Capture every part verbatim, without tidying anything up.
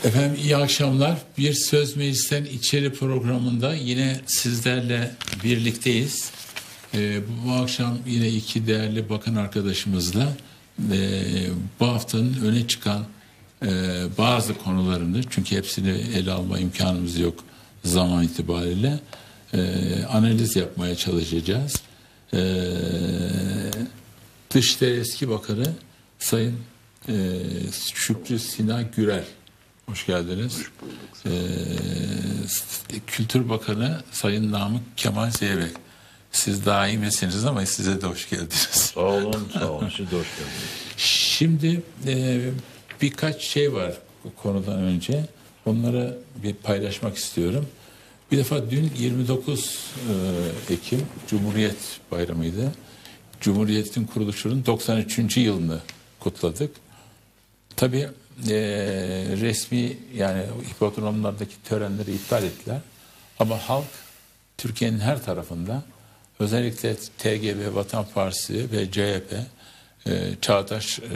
Efendim iyi akşamlar. Bir Söz Meclis'ten içeri programında yine sizlerle birlikteyiz. Ee, bu akşam yine iki değerli bakan arkadaşımızla e, bu haftanın öne çıkan e, bazı konularını, çünkü hepsini ele alma imkanımız yok zaman itibariyle, e, analiz yapmaya çalışacağız. E, Dışişleri Eski Bakanı Sayın e, Şükrü Sinan Gürel. Hoş geldiniz. Hoş bulduk. Ee, Kültür Bakanı Sayın Namık Kemal Zeybek. Siz daha iyi misiniz ama size de hoş geldiniz. Sağ olun, sağ olun. Siz de hoş geldiniz. Şimdi e, birkaç şey var bu konudan önce. Onları bir paylaşmak istiyorum. Bir defa dün yirmi dokuz Ekim Cumhuriyet Bayramı'ydı. Cumhuriyet'in kuruluşunun doksan üçüncü yılını kutladık. Tabii e, resmi, yani hipodromlardaki törenleri iptal ettiler. Ama halk Türkiye'nin her tarafında, özellikle T G B, Vatan Partisi ve C H P, e, Çağdaş e, e,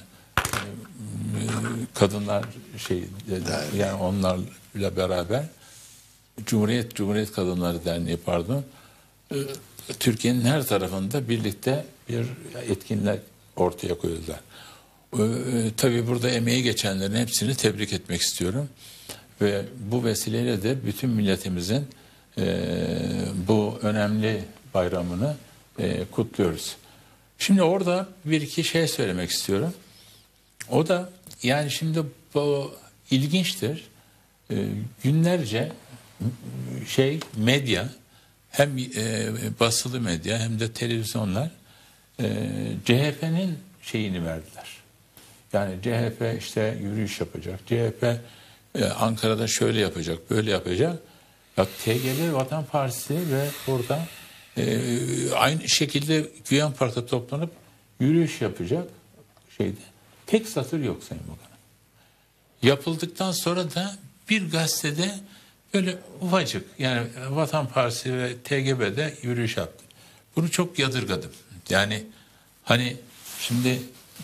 kadınlar şey yani onlarla beraber Cumhuriyet Cumhuriyet Kadınları Derneği pardon e, Türkiye'nin her tarafında birlikte bir etkinlik ortaya koydular. Ee, tabii burada emeği geçenlerin hepsini tebrik etmek istiyorum. Ve bu vesileyle de bütün milletimizin e, bu önemli bayramını e, kutluyoruz. Şimdi orada bir iki şey söylemek istiyorum. O da yani şimdi bu ilginçtir. E, günlerce şey medya, hem e, basılı medya hem de televizyonlar e, C H P'nin şeyini verdiler. Yani C H P işte yürüyüş yapacak, C H P e, Ankara'da şöyle yapacak, böyle yapacak. Ya T G B, Vatan Partisi ve orada e, aynı şekilde Güven Park'ta toplanıp yürüyüş yapacak şeyde. Tek satır yok Sayın Bakanım. Yapıldıktan sonra da bir gazetede böyle ufacık, yani Vatan Partisi ve T G B'de yürüyüş yaptı. Bunu çok yadırgadım. Yani hani şimdi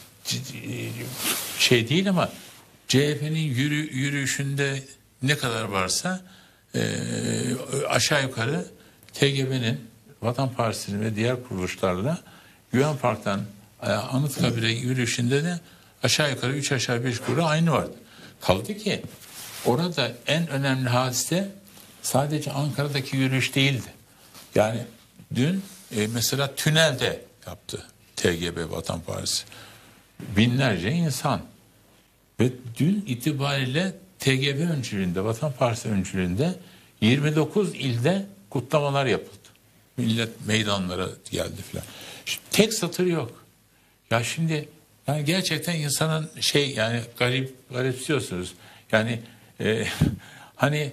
şey değil ama C H P'nin yürü, yürüyüşünde ne kadar varsa e, aşağı yukarı T G B'nin, Vatan Partisi'nin ve diğer kuruluşlarla Güven Park'tan e, Anıtkabir'e yürüyüşünde de aşağı yukarı üç aşağı beş yukarı aynı vardı. Kaldı ki orada en önemli hadise sadece Ankara'daki yürüyüş değildi. Yani dün e, mesela tünelde yaptı T G B, Vatan Partisi. Binlerce insan. Ve dün itibariyle T G B öncülüğünde, Vatan Partisi öncülüğünde yirmi dokuz ilde kutlamalar yapıldı. Millet meydanlara geldi falan. Şimdi tek satır yok. Ya şimdi yani gerçekten insanın şey, yani garip garipsiyorsunuz. Yani e, hani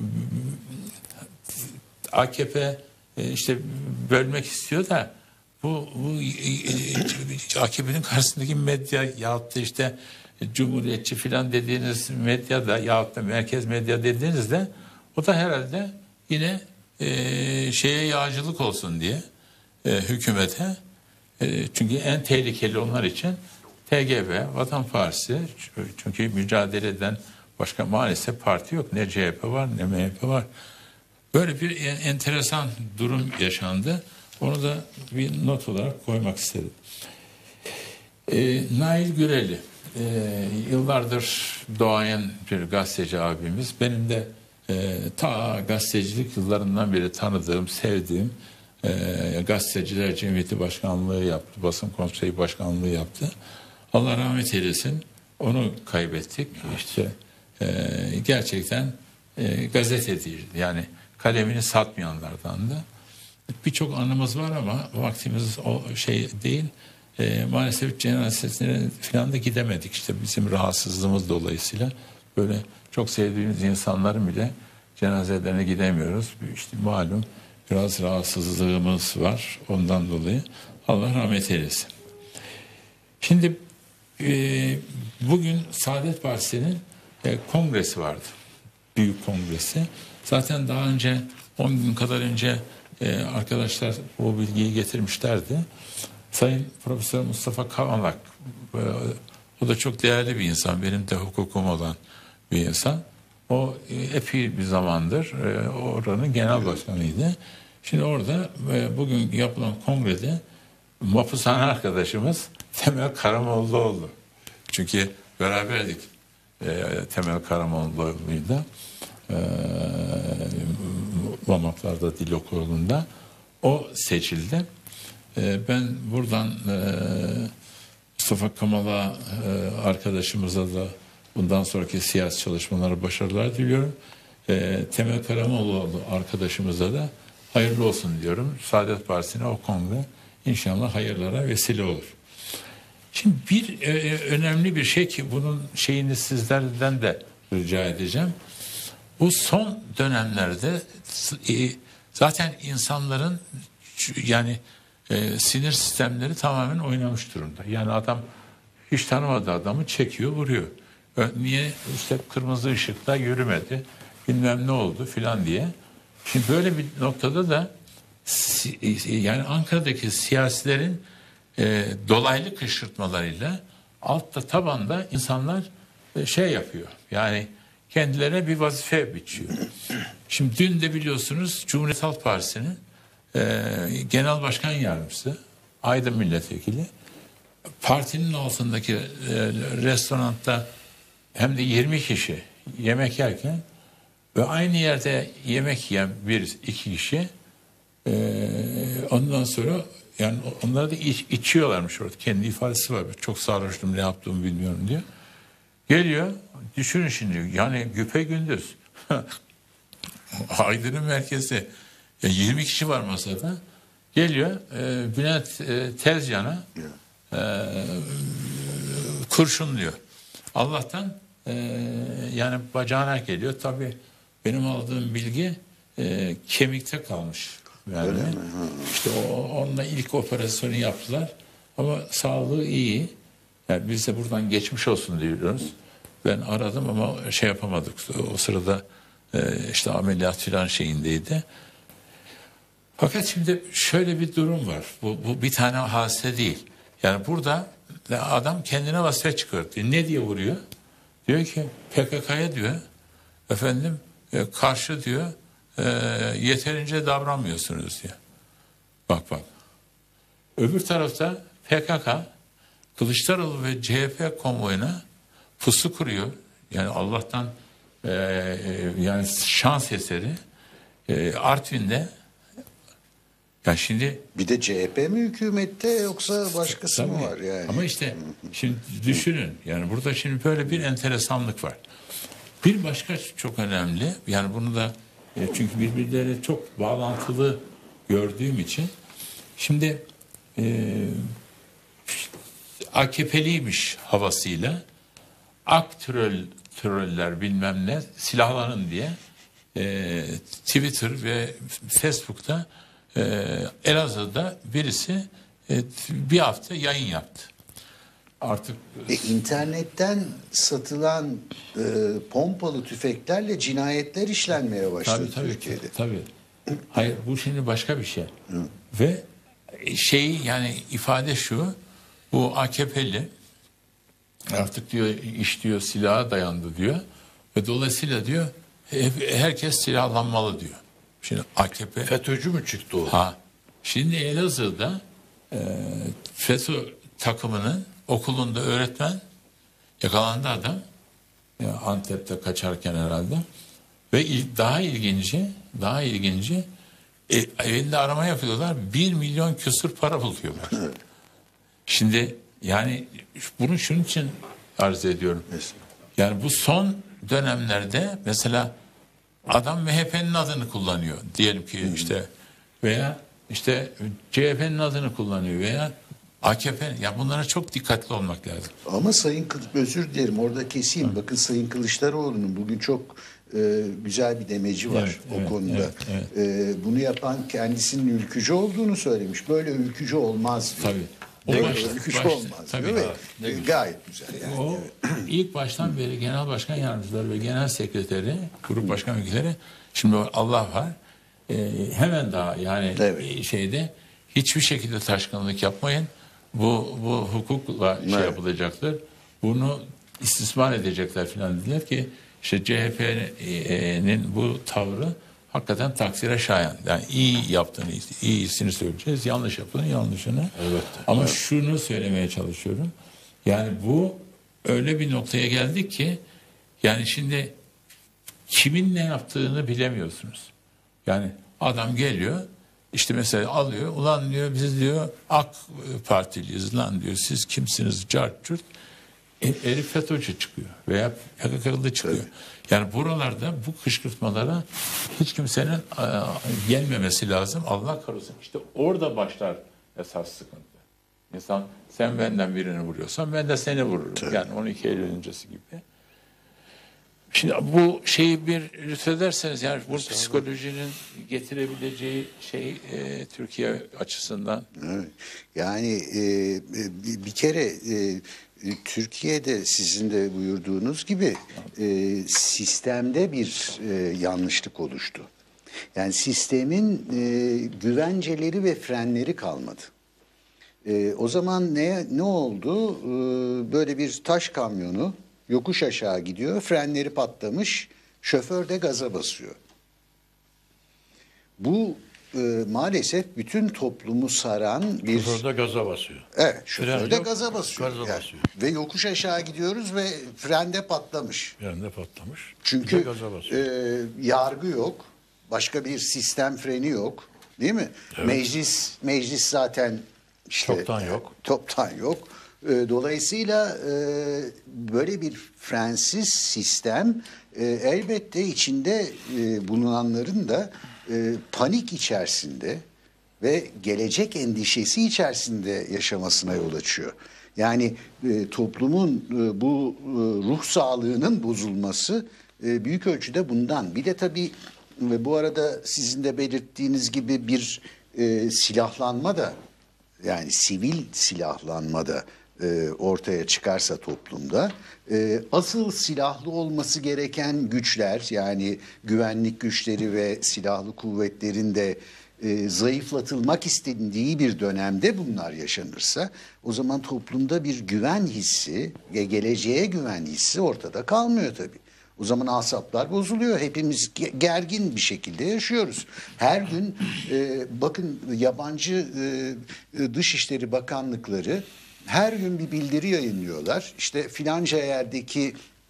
A K P e, işte bölmek istiyor da bu, bu A K P'nin karşısındaki medya yahut da işte cumhuriyetçi filan dediğiniz medya da yahut da merkez medya dediğinizde o da herhalde yine e, şeye yağcılık olsun diye e, hükümete, e, çünkü en tehlikeli onlar için T G B, Vatan Partisi, çünkü mücadele eden başka maalesef parti yok. Ne C H P var ne M H P var. Böyle bir enteresan durum yaşandı. Onu da bir not olarak koymak istedim. Ee, Nail Güreli, e, yıllardır doğayan bir gazeteci abimiz. Benim de e, ta gazetecilik yıllarından beri tanıdığım, sevdiğim, e, Gazeteciler Cemiyeti Başkanlığı yaptı, Basın Konseyi Başkanlığı yaptı. Allah rahmet eylesin. Onu kaybettik. İşte e, gerçekten e, gazeteciydi. Yani kalemini satmayanlardan da. Birçok anımız var ama vaktimiz o şey değil. E, maalesef cenazesine falan da gidemedik. İşte bizim rahatsızlığımız dolayısıyla böyle çok sevdiğimiz insanların bile cenazelerine gidemiyoruz. İşte malum biraz rahatsızlığımız var ondan dolayı. Allah rahmet eylesin. Şimdi e, bugün Saadet Partisi'nin e, kongresi vardı. Büyük kongresi. Zaten daha önce on gün kadar önce Ee, arkadaşlar bu bilgiyi getirmişlerdi. Sayın Profesör Mustafa Kavalak, e, o da çok değerli bir insan, benim de hukukum olan bir insan. O e, epey bir zamandır e, oranın genel başkanıydı. Şimdi orada e, bugün yapılan kongrede mahpushane arkadaşımız Temel Karamollaoğlu oldu. Çünkü beraberdik e, Temel Karamollaoğlu'yla e, Mamaklar'da Dil Okulu'nda. O seçildi. E, ben buradan e, Mustafa Kamal'a e, arkadaşımıza da bundan sonraki siyasi çalışmalara başarılar diliyorum. E, Temel Karamollaoğlu arkadaşımıza da hayırlı olsun diyorum. Saadet Partisi'ne o kongre inşallah hayırlara vesile olur. Şimdi bir e, önemli bir şey ki bunun şeyini sizlerden de rica edeceğim. Bu son dönemlerde e, zaten insanların yani e, sinir sistemleri tamamen oynamış durumda. Yani adam hiç tanımadığı adamı çekiyor, vuruyor. Niye? İşte kırmızı ışıkta yürümedi, bilmem ne oldu filan diye. Şimdi böyle bir noktada da yani Ankara'daki siyasilerin e, dolaylı kışkırtmalarıyla altta tabanda insanlar e, şey yapıyor. Yani kendilerine bir vazife biçiyor. Şimdi dün de biliyorsunuz Cumhuriyet Halk Partisi'nin e, genel başkan yardımcısı, Aydın milletvekili, partinin altındaki e, restoranda hem de yirmi kişi yemek yerken ve aynı yerde yemek yiyen bir iki kişi e, ondan sonra yani onları da iç, içiyorlarmış orada. Kendi ifadesi var. Çok sarhoştum, ne yaptığımı bilmiyorum diyor. Geliyor, düşünün şimdi yani güpegündüz Aydın'ın merkezi yani yirmi kişi var masada. Geliyor e, Bülent e, Tezcan'a e, kurşunluyor. Allah'tan e, yani bacağına geliyor. Tabii benim aldığım bilgi e, kemikte kalmış. Yani işte o, onunla ilk operasyonu yaptılar. Ama sağlığı iyi. Yani biz de buradan geçmiş olsun diyoruz. Ben aradım ama şey yapamadık. O sırada e, işte ameliyat filan şeyindeydi. Fakat şimdi şöyle bir durum var. Bu, bu bir tane hadise değil. Yani burada adam kendine vazife çıkartıyor. Ne diye vuruyor? Diyor ki P K K'ya diyor efendim e, karşı diyor e, yeterince davranmıyorsunuz diyor. Bak bak. Öbür tarafta P K K Kılıçdaroğlu ve C H P konvoyuna pusu kuruyor. Yani Allah'tan e, e, yani şans eseri e, Artvin'de ya şimdi bir de C H P mi hükümette yoksa başkası tabii, mı var yani? Ama işte şimdi düşünün yani burada şimdi böyle bir enteresanlık var. Bir başka çok önemli yani bunu da e, çünkü birbirleriyle çok bağlantılı gördüğüm için şimdi e, A K P'liymiş havasıyla ak troll, troller bilmem ne silahlanın diye e, Twitter ve Facebook'ta e, Elazığ'da birisi e, bir hafta yayın yaptı. Artık E, internetten satılan e, pompalı tüfeklerle cinayetler işlenmeye başladı tabii, tabii, Türkiye'de. Tabii. Hayır bu şimdi başka bir şey. Hı. Ve şeyi yani ifade şu, bu A K P'li artık diyor iş diyor silaha dayandı diyor ve dolayısıyla diyor herkes silahlanmalı diyor. Şimdi A K P FETÖ'cü mü çıktı o? Ha. Şimdi Elazığ'da e, FETÖ takımının okulunda öğretmen yakalandı adam. Ya Antep'te kaçarken herhalde. Ve il, daha ilginci, daha ilginci e, evinde arama yapıyorlar. Bir milyon küsur para buluyorlar. Şimdi yani bunu şunun için arz ediyorum. Yani bu son dönemlerde mesela adam M H P'nin adını kullanıyor. Diyelim ki işte veya işte C H P'nin adını kullanıyor veya A K P. Ya bunlara çok dikkatli olmak lazım. Ama Sayın Kılıç, özür dilerim orada keseyim. Hı. Bakın Sayın Kılıçdaroğlu'nun bugün çok e, güzel bir demeci var evet, o evet, konuda. Evet, evet. E, bunu yapan kendisinin ülkücü olduğunu söylemiş. Böyle ülkücü olmaz diyor. Tabii. O Böyle başta, ülkücü başta, olmaz tabii, diyor evet, ve gayet güzel. Yani. O ilk baştan beri genel başkan yardımcıları ve genel sekreteri, grup başkan vekilleri, şimdi Allah var. E, hemen daha yani evet. şeyde hiçbir şekilde taşkınlık yapmayın. Bu bu hukukla şey evet. yapılacaktır. Bunu istismar edecekler falan dediler ki İşte C H P'nin bu tavrı hakikaten takdire şayan. Yani iyi yaptığını iyisini söyleyeceğiz, yanlış yaptığını yanlışını. Evet. Ama Evet. şunu söylemeye çalışıyorum. Yani bu öyle bir noktaya geldik ki yani şimdi kimin ne yaptığını bilemiyorsunuz. Yani adam geliyor işte mesela alıyor ulan diyor biz diyor AK Partiliyiz lan diyor siz kimsiniz cart curt. E, Elif FETÖ'cü çıkıyor veya P K K'lı çıkıyor. Evet. Yani buralarda bu kışkırtmalara hiç kimsenin a, gelmemesi lazım. Allah korusun. İşte orada başlar esas sıkıntı. İnsan sen benden birini vuruyorsan ben de seni vururum. Evet. Yani on iki Eylül öncesi gibi. Şimdi bu şeyi bir lütfederseniz yani bu psikolojinin getirebileceği şey e, Türkiye açısından. Evet. Yani e, bir kere e, Türkiye'de sizin de buyurduğunuz gibi e, sistemde bir e, yanlışlık oluştu. Yani sistemin e, güvenceleri ve frenleri kalmadı. E, o zaman ne ne oldu? E, böyle bir taş kamyonu yokuş aşağı gidiyor, frenleri patlamış, şoför de gaza basıyor. Bu e, maalesef bütün toplumu saran bir... Şoför de gaza basıyor. Evet, şoför Fren de yok, gaza basıyor. gaza Yani. basıyor. Ve yokuş aşağı gidiyoruz ve frende patlamış. Frende patlamış. Çünkü gaza basıyor. e, yargı yok, başka bir sistem freni yok, değil mi? Evet. Meclis meclis zaten işte Toptan yok. Toptan yok. E, dolayısıyla e, böyle bir frensiz sistem e, elbette içinde e, bulunanların da e, panik içerisinde ve gelecek endişesi içerisinde yaşamasına yol açıyor. Yani e, toplumun e, bu e, ruh sağlığının bozulması e, büyük ölçüde bundan. Bir de tabii ve bu arada sizin de belirttiğiniz gibi bir e, silahlanma da yani sivil silahlanma da e, ortaya çıkarsa toplumda e, asıl silahlı olması gereken güçler yani güvenlik güçleri ve silahlı kuvvetlerin de e, zayıflatılmak istendiği bir dönemde bunlar yaşanırsa o zaman toplumda bir güven hissi ve geleceğe güven hissi ortada kalmıyor tabii. O zaman asaplar bozuluyor. Hepimiz gergin bir şekilde yaşıyoruz. Her gün e, bakın yabancı e, Dışişleri Bakanlıkları her gün bir bildiri yayınlıyorlar. İşte filanca yerdeki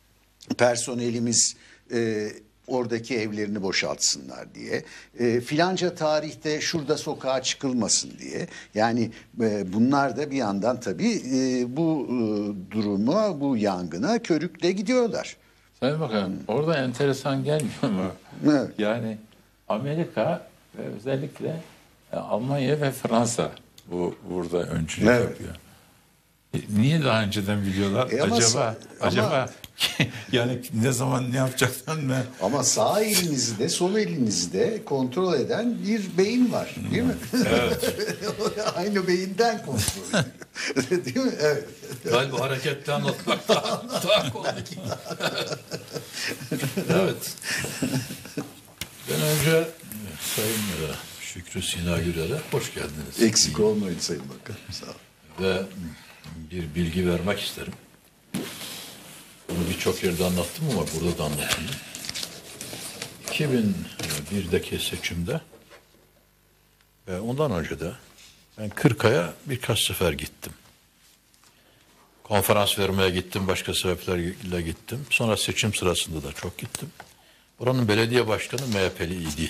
personelimiz e, oradaki evlerini boşaltsınlar diye. E, filanca tarihte şurada sokağa çıkılmasın diye. Yani e, bunlar da bir yandan tabii e, bu e, duruma, bu yangına körükle gidiyorlar. Sayın Bakan orada enteresan gelmiyor mu? Evet. Yani Amerika ve özellikle Almanya ve Fransa bu burada öncülük Evet. yapıyor. E, niye daha önceden biliyorlar? E ama acaba sa- acaba ama- yani ne zaman ne yapacaklar mı? Ama sağ elinizde, sol elinizde kontrol eden bir beyin var, değil mi? Evet. Aynı beyinden kontrol ediyor. Değil mi? Evet. Galiba hareketli anlatmak daha, daha kolay. Evet. Ben önce Sayın e, Şükrü Sina Gürel'e hoş geldiniz. Eksik olmayın Sayın Bakan. Sağ olun. Ve bir bilgi vermek isterim. Bunu birçok yerde anlattım ama burada da anlatayım. iki bin birdeki seçimde ve ondan önce de ben Kırkaya birkaç sefer gittim. Konferans vermeye gittim, başka sebeplerle gittim. Sonra seçim sırasında da çok gittim. Buranın belediye başkanı M H P'liydi.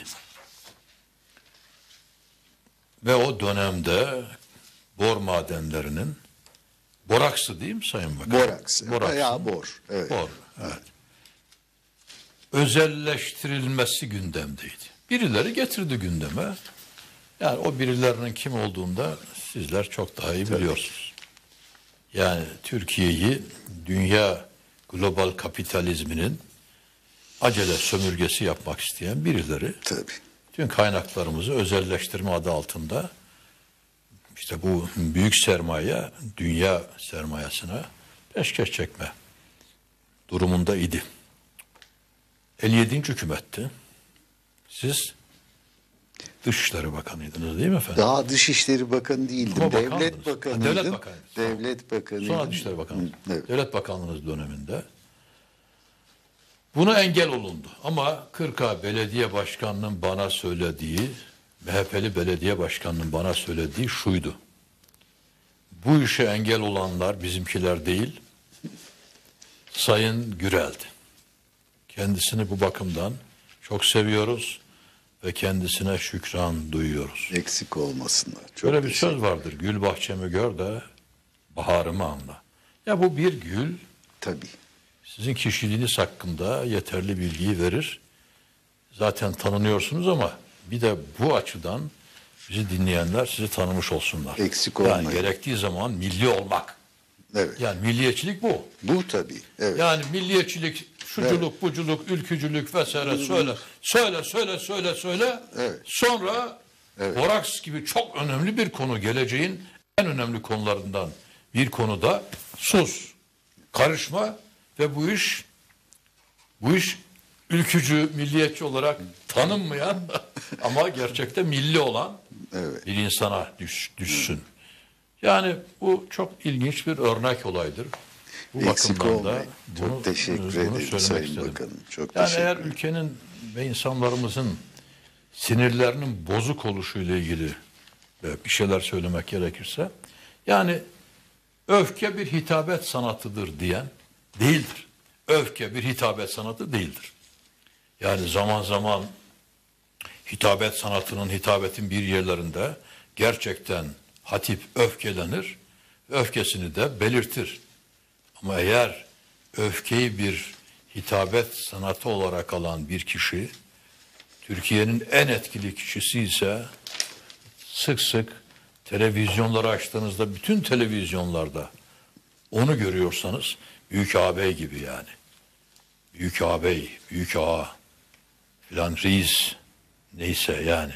Ve o dönemde bor madenlerinin boraksı değil mi Sayın Bakan? Boraks. Boraksı. Veya bor. Evet. Bor, evet. Özelleştirilmesi gündemdeydi. Birileri getirdi gündeme. Yani o birilerinin kim olduğunda sizler çok daha iyi biliyorsunuz. Yani Türkiye'yi dünya global kapitalizminin acele sömürgesi yapmak isteyen birileri Tabii. tüm kaynaklarımızı özelleştirme adı altında işte bu büyük sermaye dünya sermayesine peşkeş çekme durumunda idi. elli yedinci hükümetti. Siz Dışişleri Bakanıydınız değil mi efendim? Daha Dışişleri Bakanı değildim. Ama Devlet bakandınız. Bakanıydım. Ha, devlet bakanıydınız. Devlet Bakanıydım. Sonra Dışişleri Bakanı. Evet. Devlet Bakanlığınız döneminde Buna engel olundu. Ama Kırka Belediye Başkanı'nın bana söylediği, M H P'li belediye başkanının bana söylediği şuydu. Bu işe engel olanlar bizimkiler değil, Sayın Gürel'di. Kendisini bu bakımdan çok seviyoruz ve kendisine şükran duyuyoruz. Eksik olmasınlar. Çok Böyle bir teşekkür- söz vardır. Gül bahçemi gör de baharımı anla. Ya bu bir gül Tabii. sizin kişiliğiniz hakkında yeterli bilgiyi verir. Zaten tanınıyorsunuz ama bir de bu açıdan bizi dinleyenler sizi tanımış olsunlar. Eksik Yani olmayın. gerektiği zaman milli olmak. Evet. Yani milliyetçilik bu. Bu tabii. Evet. Yani milliyetçilik, şuculuk, buculuk, ülkücülük vesaire söyle. Söyle, söyle, söyle, söyle. Evet. Sonra Evet. boraks gibi çok önemli bir konu, geleceğin en önemli konularından bir konuda sus, karışma ve bu iş bu iş ülkücü, milliyetçi olarak tanınmayan ama gerçekte milli olan Evet. bir insana düş, düşsün. Yani bu çok ilginç bir örnek olaydır. Bu Eksik bakımdan da olmayın. Çok bunu, teşekkür bunu ederim söylemek Sayın istedim. Bakanım. Çok Yani teşekkür eğer ederim. ülkenin ve insanlarımızın sinirlerinin bozuk oluşu ile ilgili bir şeyler söylemek gerekirse, yani öfke bir hitabet sanatıdır diyen değildir. Öfke bir hitabet sanatı değildir. Yani zaman zaman hitabet sanatının, hitabetin bir yerlerinde gerçekten hatip öfkelenir, öfkesini de belirtir. Ama eğer öfkeyi bir hitabet sanatı olarak alan bir kişi, Türkiye'nin en etkili kişisi ise sık sık televizyonları açtığınızda bütün televizyonlarda onu görüyorsanız büyük ağabey gibi yani. Büyük ağabey, büyük ağa filan reis neyse yani.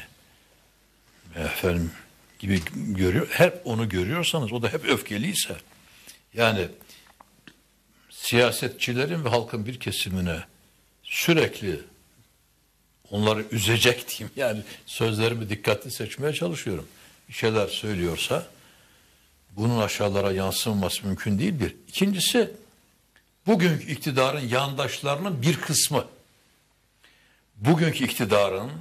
Efendim gibi görüyor. Hep onu görüyorsanız o da hep öfkeliyse yani siyasetçilerin ve halkın bir kesimine sürekli onları üzecek diyeyim. Yani sözlerimi dikkatli seçmeye çalışıyorum. Bir şeyler söylüyorsa bunun aşağılara yansımaması mümkün değil bir. İkincisi bugünkü iktidarın yandaşlarının bir kısmı bugünkü iktidarın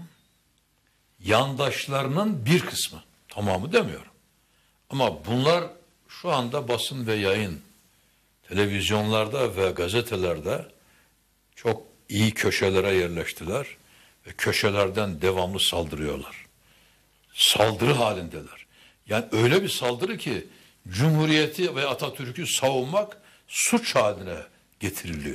yandaşlarının bir kısmı tamamı demiyorum. Ama bunlar şu anda basın ve yayın televizyonlarda ve gazetelerde çok iyi köşelere yerleştiler ve köşelerden devamlı saldırıyorlar. Saldırı halindeler. Yani öyle bir saldırı ki Cumhuriyeti ve Atatürk'ü savunmak suç haline getiriliyor.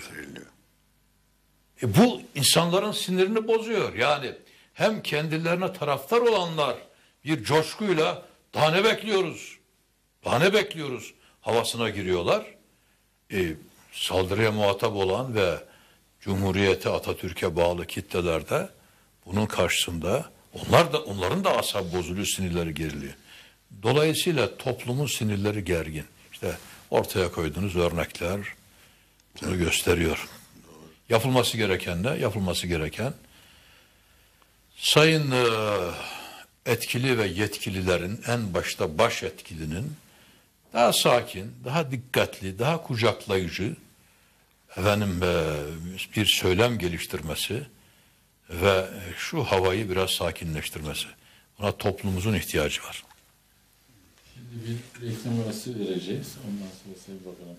E bu insanların sinirini bozuyor. Yani hem kendilerine taraftar olanlar bir coşkuyla daha ne bekliyoruz? Daha ne bekliyoruz? Havasına giriyorlar. E, saldırıya muhatap olan ve Cumhuriyete, Atatürk'e bağlı kitlelerde bunun karşısında onlar da onların da asabı bozuluyor, sinirleri geriliyor. Dolayısıyla toplumun sinirleri gergin. İşte ortaya koyduğunuz örnekler bunu gösteriyor. Yapılması gereken ne? Yapılması gereken sayın e, etkili ve yetkililerin en başta baş etkilinin daha sakin, daha dikkatli, daha kucaklayıcı efendim e, bir söylem geliştirmesi ve şu havayı biraz sakinleştirmesi. Buna toplumumuzun ihtiyacı var. Şimdi bir reklam arası vereceğiz. Ondan sonra Sayın Bakanım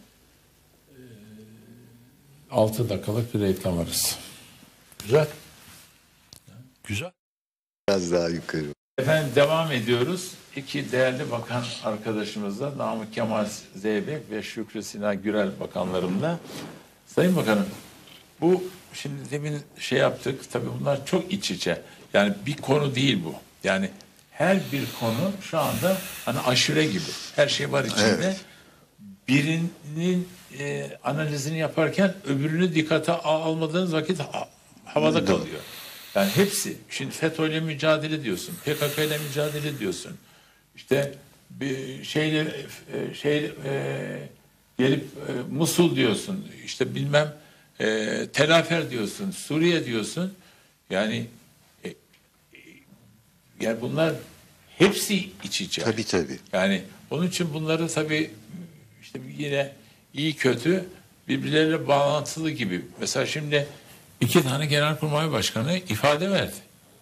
altı dakikalık bir reklam arası. Güzel. Güzel. Biraz daha yukarı. Efendim devam ediyoruz. İki değerli bakan arkadaşımızla Namık Kemal Zeybek ve Şükrü Sinan Gürel bakanlarımla. Sayın Bakanım bu şimdi demin şey yaptık tabii bunlar çok iç içe. Yani bir konu değil bu. Yani her bir konu şu anda hani aşure gibi. Her şey var içinde. Evet. Birinin e, analizini yaparken öbürünü dikkate al- almadığınız vakit ha- havada kalıyor. Yani hepsi. Şimdi FETÖ ile mücadele diyorsun. P K K ile mücadele diyorsun. İşte bir şeyle e, şey e, gelip e, Musul diyorsun. İşte bilmem e, Telafer diyorsun. Suriye diyorsun. Yani e, e, yani bunlar hepsi iç içe. Tabii tabii. Yani onun için bunları tabii işte yine iyi kötü birbirleriyle bağlantılı gibi. Mesela şimdi iki tane Genelkurmay Başkanı ifade verdi.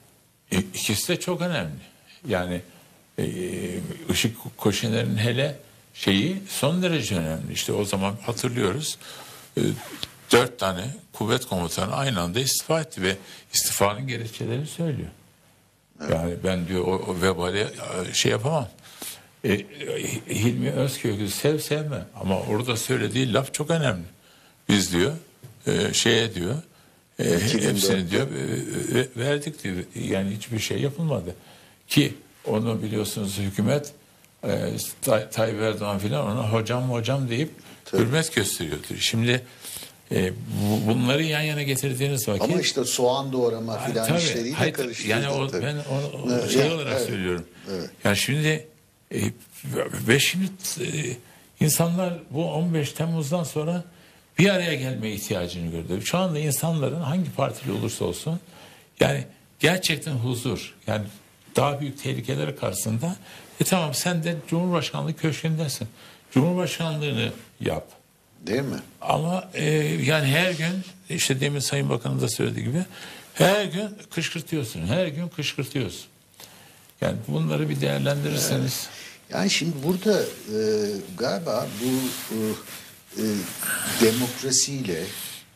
E, ikisi de çok önemli. Yani e, Işık Koşiner'in hele şeyi son derece önemli. İşte o zaman hatırlıyoruz. E, dört tane kuvvet komutanı aynı anda istifa etti ve istifanın gerekçelerini söylüyor. Evet. Yani ben diyor o, o vebali şey yapamam. E, Hilmi Özkök'ü sev sevme ama orada söylediği laf çok önemli. Biz diyor e, şeye diyor e, hepsini diyor e, verdik diyor. Yani hiçbir şey yapılmadı. Ki onu biliyorsunuz hükümet e, Tay- Tayyip Erdoğan filan ona hocam hocam deyip Tabii. hürmet gösteriyordu. Şimdi e, bu, bunları yan yana getirdiğiniz vakit ama işte soğan doğrama filan tabii, işleriyle hayır, karıştırdı. Yani o, ben o, o evet, şey yani, olarak evet, söylüyorum. Evet. Yani şimdi e, ve şimdi e, insanlar bu on beş Temmuz'dan sonra bir araya gelme ihtiyacını gördü. Şu anda insanların hangi partili olursa olsun yani gerçekten huzur, yani daha büyük tehlikeler karşısında e tamam sen de Cumhurbaşkanlığı köşkündesin. Cumhurbaşkanlığını yap. Değil mi? Ama e, yani her gün işte demin Sayın Bakanım da söylediği gibi her gün kışkırtıyorsun. Her gün kışkırtıyorsun. Yani bunları bir değerlendirirseniz. Yani şimdi burada e, galiba bu e, e, demokrasiyle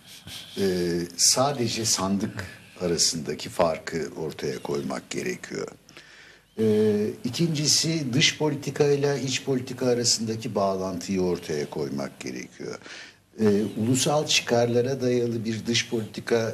e, sadece sandık arasındaki farkı ortaya koymak gerekiyor. E, ikincisi dış politika ile iç politika arasındaki bağlantıyı ortaya koymak gerekiyor. E, ulusal çıkarlara dayalı bir dış politika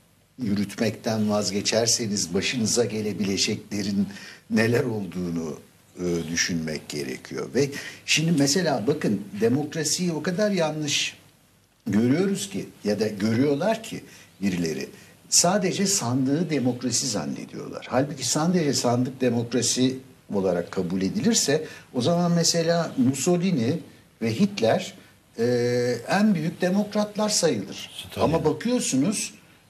yürütmekten vazgeçerseniz başınıza gelebileceklerin neler olduğunu e, düşünmek gerekiyor. Ve şimdi mesela bakın demokrasiyi o kadar yanlış görüyoruz ki ya da görüyorlar ki birileri sadece sandığı demokrasi zannediyorlar. Halbuki sadece sandık demokrasi olarak kabul edilirse o zaman mesela Mussolini ve Hitler e, en büyük demokratlar sayılır. Stalin. Ama bakıyorsunuz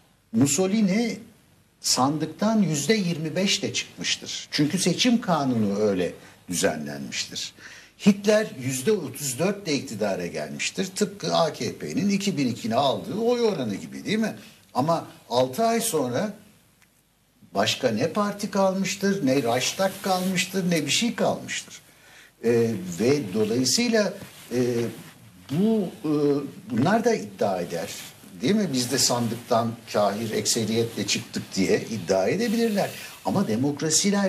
Mussolini sandıktan yüzde yirmi beş de çıkmıştır. Çünkü seçim kanunu öyle düzenlenmiştir. Hitler yüzde otuz dört de iktidara gelmiştir. Tıpkı A K P'nin iki bin ikide aldığı oy oranı gibi değil mi? Ama altı ay sonra başka ne parti kalmıştır, ne Reichstag kalmıştır, ne bir şey kalmıştır. Ee, ve dolayısıyla e, bu e, bunlar da iddia eder. Değil mi? Biz de sandıktan kahir ekseriyetle çıktık diye iddia edebilirler. Ama demokrasiler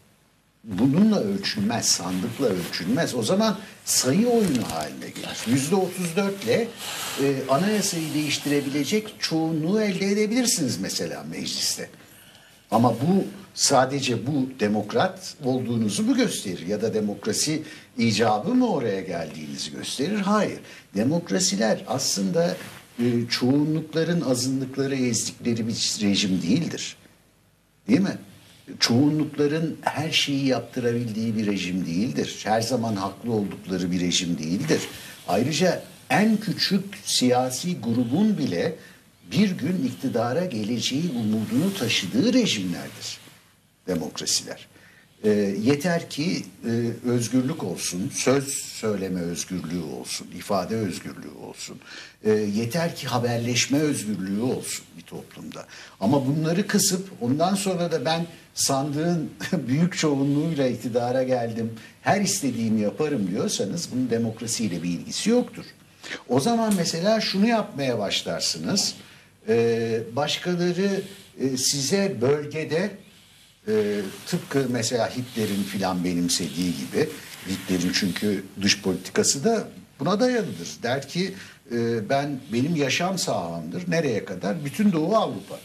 bununla ölçülmez, sandıkla ölçülmez. O zaman sayı oyunu haline gelir. Yüzde otuz dörtle e, anayasayı değiştirebilecek çoğunluğu elde edebilirsiniz mesela mecliste. Ama bu sadece bu demokrat olduğunuzu mu gösterir? Ya da demokrasi icabı mı oraya geldiğinizi gösterir? Hayır. Demokrasiler aslında e, çoğunlukların azınlıkları ezdikleri bir rejim değildir. Değil mi? Çoğunlukların her şeyi yaptırabildiği bir rejim değildir. Her zaman haklı oldukları bir rejim değildir. Ayrıca en küçük siyasi grubun bile bir gün iktidara geleceği umudunu taşıdığı rejimlerdir demokrasiler. E, yeter ki e, özgürlük olsun, söz söyleme özgürlüğü olsun, ifade özgürlüğü olsun. E, yeter ki haberleşme özgürlüğü olsun bir toplumda. Ama bunları kısıp ondan sonra da ben sandığın büyük çoğunluğuyla iktidara geldim, her istediğimi yaparım diyorsanız bunun demokrasiyle bir ilgisi yoktur. O zaman mesela şunu yapmaya başlarsınız. E, başkaları e, size bölgede e, tıpkı mesela Hitler'in filan benimsediği gibi, Hitler'in çünkü dış politikası da buna dayalıdır. Der ki e, ben benim yaşam sahamdır. Nereye kadar? Bütün Doğu Avrupa.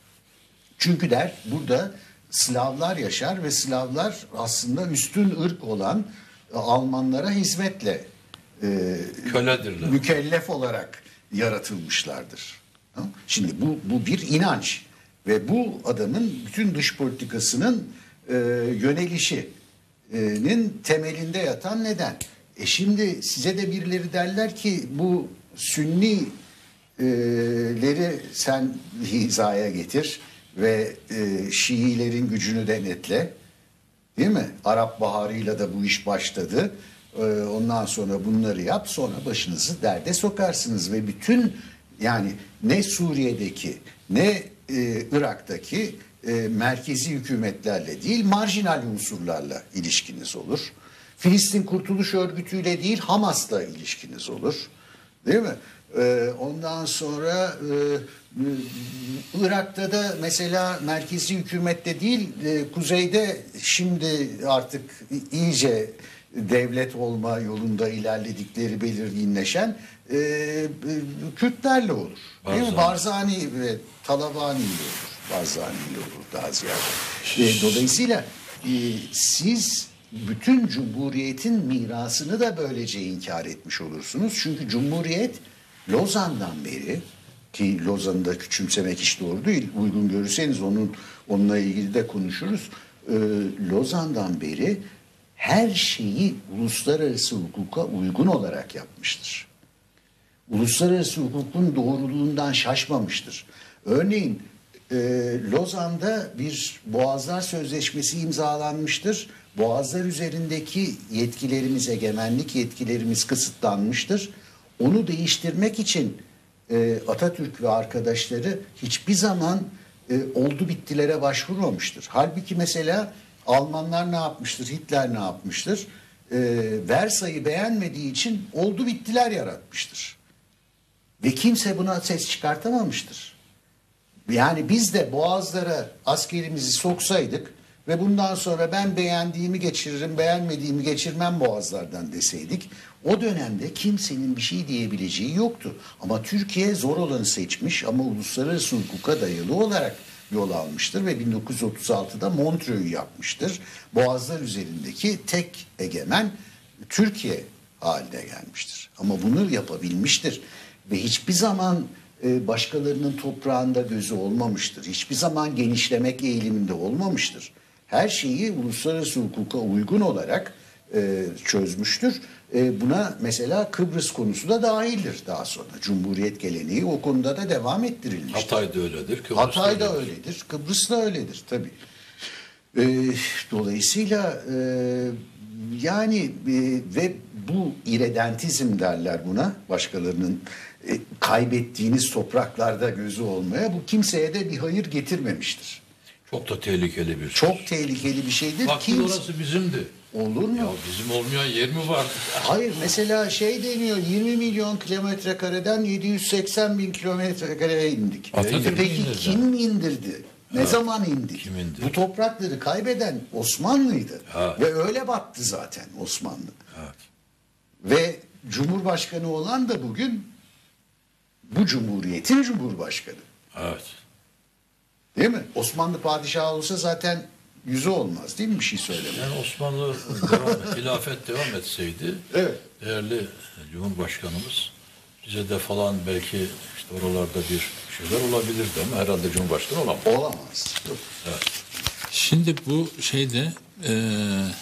Çünkü der burada Slavlar yaşar ve Slavlar aslında üstün ırk olan Almanlara hizmetle e, köledirler. Mükellef olarak yaratılmışlardır. Şimdi bu, bu bir inanç ve bu adamın bütün dış politikasının e, yönelişinin temelinde yatan neden? E şimdi size de birileri derler ki bu Sünnileri sen hizaya getir ve e, Şiilerin gücünü denetle, değil mi? Arap Baharı'yla da bu iş başladı. E, ondan sonra bunları yap, sonra başınızı derde sokarsınız ve bütün Yani ne Suriye'deki ne e, Irak'taki e, merkezi hükümetlerle değil, marjinal unsurlarla ilişkiniz olur. Filistin Kurtuluş Örgütü'yle değil, Hamas'la ilişkiniz olur. Değil mi? E, ondan sonra e, e, Irak'ta da mesela merkezi hükümette değil, e, kuzeyde şimdi artık iyice devlet olma yolunda ilerledikleri belirginleşen e, e, Kürtlerle olur. Değil mi? Barzani ve Talabani ile olur. Barzani ile olur daha ziyade. E, dolayısıyla e, siz bütün Cumhuriyet'in mirasını da böylece inkar etmiş olursunuz. Çünkü Cumhuriyet Lozan'dan beri, ki Lozan'ı da küçümsemek hiç doğru değil, uygun görürseniz onun onunla ilgili de konuşuruz. E, Lozan'dan beri her şeyi uluslararası hukuka uygun olarak yapmıştır. Uluslararası hukukun doğruluğundan şaşmamıştır. Örneğin e, Lozan'da bir Boğazlar Sözleşmesi imzalanmıştır. Boğazlar üzerindeki yetkilerimiz, egemenlik yetkilerimiz kısıtlanmıştır. Onu değiştirmek için e, Atatürk ve arkadaşları hiçbir zaman e, oldu bittilere başvurmamıştır. Halbuki mesela Almanlar ne yapmıştır, Hitler ne yapmıştır? E, Versay'ı beğenmediği için oldu bittiler yaratmıştır. Ve kimse buna ses çıkartamamıştır. Yani biz de Boğazlara askerimizi soksaydık ve bundan sonra ben beğendiğimi geçiririm, beğenmediğimi geçirmem Boğazlardan deseydik, o dönemde kimsenin bir şey diyebileceği yoktu. Ama Türkiye zor olanı seçmiş ama uluslararası hukuka dayalı olarak yol almıştır ve bin dokuz yüz otuz altıda Montreux'u yapmıştır. Boğazlar üzerindeki tek egemen Türkiye haline gelmiştir. Ama bunu yapabilmiştir ve hiçbir zaman başkalarının toprağında gözü olmamıştır. Hiçbir zaman genişlemek eğiliminde olmamıştır. Her şeyi uluslararası hukuka uygun olarak e, çözmüştür. E, buna mesela Kıbrıs konusu da dahildir daha sonra. Cumhuriyet geleneği o konuda da devam ettirilmiştir. Hatay da öyledir. Kıbrıs Hatay da öyledir. öyledir. Kıbrıs da öyledir tabii. E, dolayısıyla e, yani e, ve bu iredentizm derler buna, başkalarının e, kaybettiğiniz topraklarda gözü olmaya, bu kimseye de bir hayır getirmemiştir. Çok da tehlikeli bir şey. Çok tehlikeli bir şeydir. Bak Kimse... orası bizimdi. Olur mu? Ya bizim olmayan yer mi var? Hayır, mesela şey deniyor, yirmi milyon kilometre kareden yedi yüz seksen bin kilometre kareye indik. Atatürk Peki indirdi. kim indirdi? Ne Evet. zaman indik? Kim indirdi? Bu toprakları kaybeden Osmanlı'ydı. Evet. Ve öyle battı zaten Osmanlı. Evet. Ve Cumhurbaşkanı olan da bugün bu Cumhuriyet'in Cumhurbaşkanı. Evet. Değil mi? Osmanlı padişahı olsa zaten yüzü olmaz değil mi bir şey söylemek? Yani Osmanlı devam, hilafet devam etseydi Evet. değerli Cumhurbaşkanımız bize de falan belki işte oralarda bir şeyler olabilirdi ama herhalde Cumhurbaşkanı olamaz. Olamaz. Evet. Şimdi bu şeyde eee,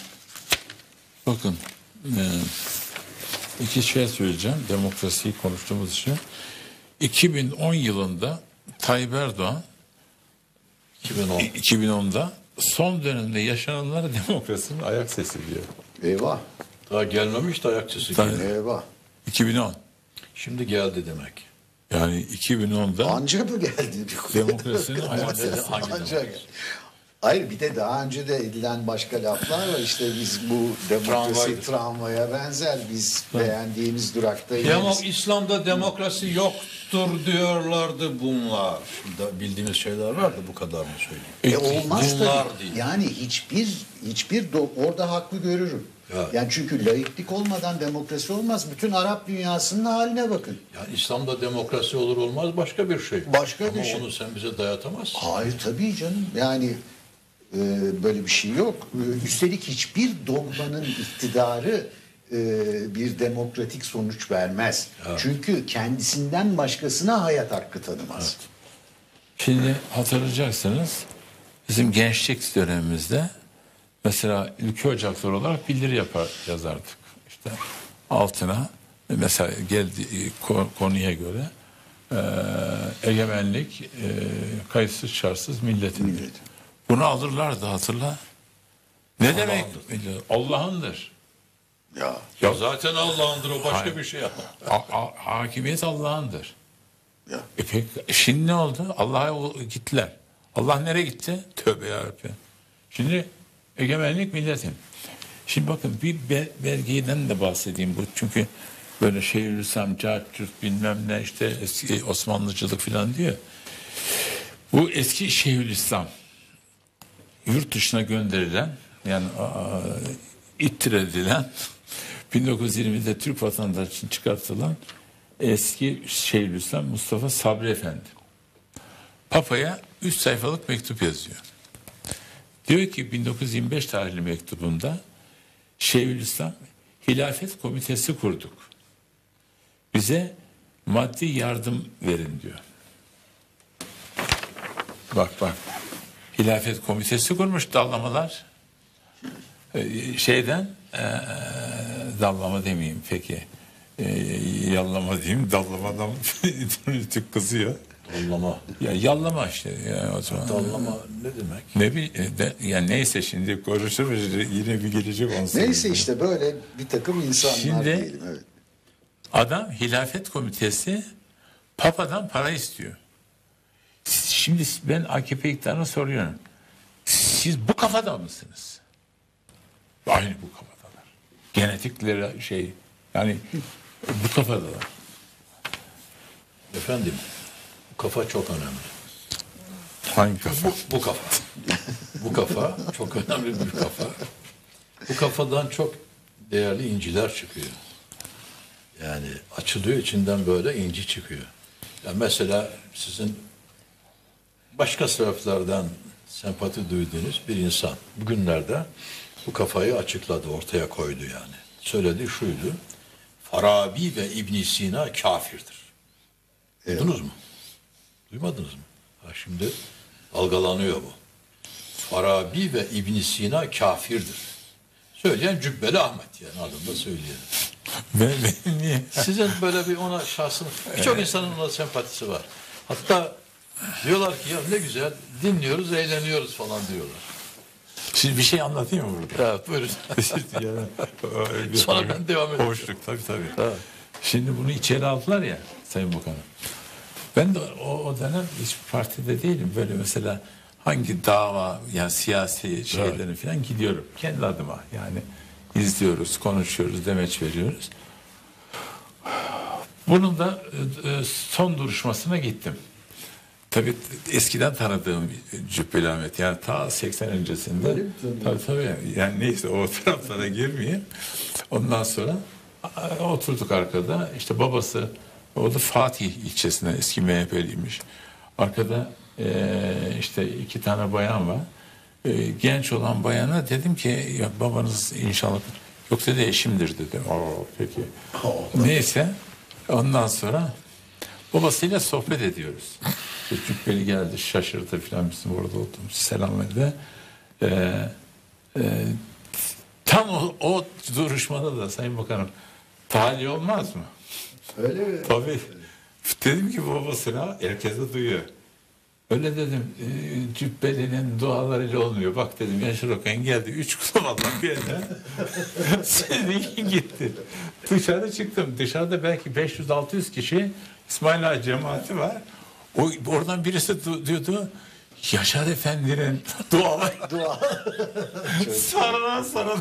bakın eee, iki şey söyleyeceğim. Demokrasiyi konuştuğumuz için. iki bin on yılında Tayyip Erdoğan iki bin on. iki bin onda son dönemde yaşananlara demokrasinin ayak sesi diyor. Eyvah. Daha gelmemiş de ayak sesi Tabii. geliyor. Eyvah. iki bin on. Şimdi geldi demek. Yani iki bin onda Anca mı geldi? demokrasinin ayak Ama ne- sesi. hangi Ancak. demokrasi? Hayır, bir de daha önce de edilen başka laflar var. İşte biz bu demokrasi Tramvaydı. tramvaya benzer. Biz beğendiğimiz durakta Demo, ineriz. İslam'da demokrasi yoktur diyorlardı bunlar. Da bildiğimiz şeyler var da bu kadar mı söyleyeyim? E olmaz bunlar tabii. değil. Yani hiçbir hiçbir do- orada haklı görürüm. Evet. Yani çünkü laiklik olmadan demokrasi olmaz. Bütün Arap dünyasının haline bakın. Yani İslam'da demokrasi olur olmaz başka bir şey. Başka Ama bir şey. onu sen bize dayatamazsın. Hayır tabii canım. Yani e, böyle bir şey yok. E, üstelik hiçbir dogmanın iktidarı e, bir demokratik sonuç vermez. Evet. Çünkü kendisinden başkasına hayat hakkı tanımaz. Şimdi hatırlayacaksınız bizim gençlik dönemimizde mesela ülke ocakları olarak bildiri yapar yazardık. İşte altına mesela geldi ko- konuya göre e, egemenlik e, kayıtsız şartsız milletin. Millet. Bunu alırlardı hatırla. Ne demek? Allah'ındır. Allah'ındır. Ya Ya zaten Allah'ındır o başka Hayır. bir şey. Ha- ha- hakimiyet Allah'ındır. Ya. E peki, şimdi ne oldu? Allah'a o- gittiler. Allah nereye gitti? Tövbe yarabbim. Şimdi egemenlik milletin. Şimdi bakın bir be- belgeden de bahsedeyim bu. Çünkü böyle Şeyhülislam, Cahçurt bilmem ne işte eski Osmanlıcılık falan diyor. Bu eski Şeyhülislam yurt dışına gönderilen yani aa, ittir edilen bin dokuz yüz yirmide Türk vatandaşı için çıkartılan eski Şeyhülislam Mustafa Sabri Efendi. Papa'ya üç sayfalık mektup yazıyor. Diyor ki bin dokuz yüz yirmi beş tarihli mektubunda Şeyhülislam Hilafet Komitesi kurduk. Bize maddi yardım verin diyor. Bak bak. Hilafet Komitesi kurmuş dallamalar. Ee, şeyden ee, dallama demeyeyim peki. Ee, yallama diyeyim. Dallamadan kızıyor. Dallama. Ya yallama işte. Yani o zaman. Dallama ne demek? Ne bir de, yani neyse şimdi konuşuruz yine bir gelecek on sene. Neyse işte böyle bir takım insanlar Şimdi- diyelim. Evet. Adam Hilafet Komitesi Papa'dan para istiyor. Şimdi ben A K P iktidarına soruyorum. Siz bu kafada mısınız? Aynı bu kafadalar. Genetikleri şey yani bu kafadalar. Efendim, bu kafa çok önemli. Hangi kafa? Bu, bu kafa. Bu kafa çok önemli bir kafa. Bu kafadan çok değerli inciler çıkıyor. Yani açılıyor, içinden böyle inci çıkıyor. Ya mesela sizin başka sebeplerden sempati duyduğunuz bir insan bugünlerde bu kafayı açıkladı, ortaya koydu yani. Söylediği şuydu: Farabi ve İbn Sina kafirdir. Duydunuz mu? Duymadınız mı? Ha şimdi algılanıyor bu. Farabi ve İbn Sina kafirdir. Söyleyen Cübbeli Ahmet yani adında söyleyelim. Ben, ben niye? Sizin böyle bir ona şahsın, birçok insanın ona sempatisi var. Hatta diyorlar ki ya ne güzel dinliyoruz, eğleniyoruz falan diyorlar. Şimdi bir şey anlatayım mı burada? Evet buyurun. Yani, Sonra ben devam edeceğim. Hoşluk tabii tabii. Şimdi bunu içeri aldılar ya Sayın Bakanım. Ben de o, o dönem hiçbir partide değilim. Böyle mesela hangi dava yani siyasi şeylerin falan gidiyorum. Kendi adıma yani izliyoruz, konuşuyoruz, demeç veriyoruz. Bunun da e, e, son duruşmasına gittim. Tabii eskiden tanıdığım bir Cübbeli Ahmet yani ta seksen öncesinde. Tabii tabii yani neyse o taraflara girmeyeyim. Ondan sonra a, oturduk arkada işte babası o da Fatih ilçesinden eski M H P'liymiş. Arkada e, işte iki tane bayan var. E, genç olan bayana dedim ki ya babanız inşallah yok dedi eşimdir dedim. Aa, peki. Neyse ondan sonra babasıyla sohbet ediyoruz. İşte Cübbeli geldi şaşırdı falan bizim orada olduğumuz selam verdi. Ee, e, tam o, o duruşmada da Sayın Bakanım tahliye olmaz mı? Öyle mi? Tabii. Dedim ki babasına herkese duyuyor. Öyle dedim e, Cübbeli'nin dualarıyla olmuyor. Bak dedim Yaşar Okan geldi. Üç kulağından birine senin gitti. Dışarı çıktım. Dışarıda belki beş yüz altı yüz kişi İsmail Ağa cemaati var. O, oradan birisi du- diyordu Yaşar Efendi'nin duaları. Dua. Sarılan sarılan.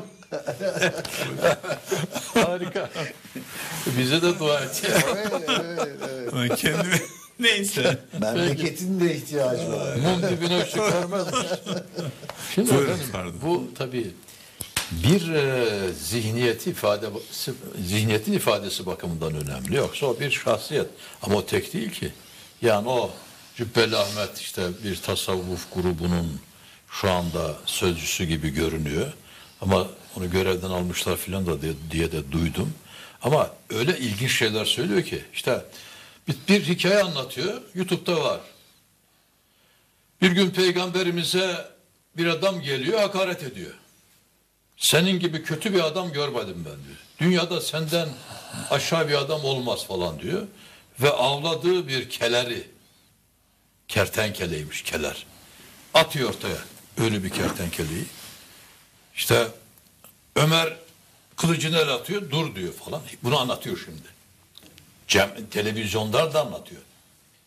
Harika. Bize de dua et. Evet, evet, evet. Kendimi neyse. Memleketin de ihtiyacı var. Mum dibine ışık vermezmiş. Şimdi Buyurun, efendim, pardon. bu tabii bir e, zihniyeti ifade zihniyetin ifadesi bakımından önemli. Yoksa o bir şahsiyet. Ama o tek değil ki. Yani o Cübbeli Ahmet işte bir tasavvuf grubunun şu anda sözcüsü gibi görünüyor. Ama onu görevden almışlar filan da diye, diye de duydum. Ama öyle ilginç şeyler söylüyor ki işte bir, bir hikaye anlatıyor. YouTube'da var. Bir gün peygamberimize bir adam geliyor, hakaret ediyor. Senin gibi kötü bir adam görmedim ben diyor. Dünyada senden aşağı bir adam olmaz falan diyor. Ve avladığı bir keleri, kertenkeleymiş keler, atıyor ortaya ölü bir kertenkeleyi. İşte Ömer kılıcını el atıyor, dur diyor falan. Bunu anlatıyor şimdi. Cem, televizyonlar da anlatıyor.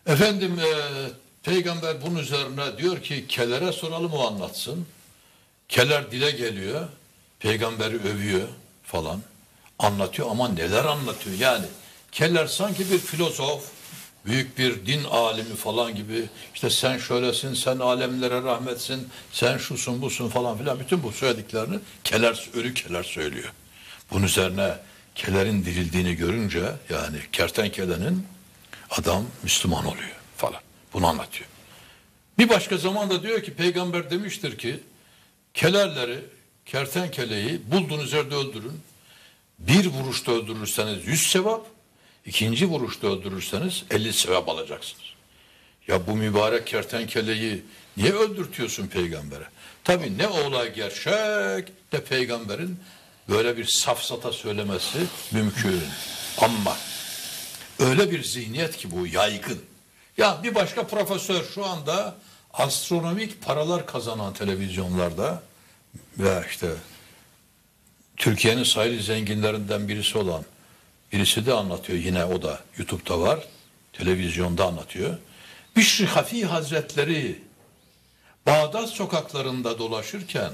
Efendim e, peygamber bunun üzerine diyor ki kelere soralım o anlatsın. Keler dile geliyor. Peygamberi övüyor falan. Anlatıyor ama neler anlatıyor yani. Keller sanki bir filozof, büyük bir din alimi falan gibi. İşte sen şöylesin, sen alemlere rahmetsin, sen şusun busun falan filan. Bütün bu söylediklerini keler, ölü keler söylüyor. Bunun üzerine kelerin dirildiğini görünce yani kertenkelenin adam Müslüman oluyor falan. Bunu anlatıyor. Bir başka zamanda diyor ki peygamber demiştir ki kelerleri, kertenkeleyi bulduğunuz yerde öldürün. Bir vuruşta öldürürseniz yüz sevap, ikinci vuruşta öldürürseniz elli sevap alacaksınız. Ya bu mübarek kertenkeleyi niye öldürtüyorsun peygambere? Tabii ne o olay gerçek ne peygamberin böyle bir safsata söylemesi mümkün. Ama öyle bir zihniyet ki bu yaygın. Ya bir başka profesör şu anda astronomik paralar kazanan televizyonlarda ve işte Türkiye'nin sayılı zenginlerinden birisi olan birisi de anlatıyor, yine o da YouTube'da var, televizyonda anlatıyor. Bişri Hafi Hazretleri Bağdat sokaklarında dolaşırken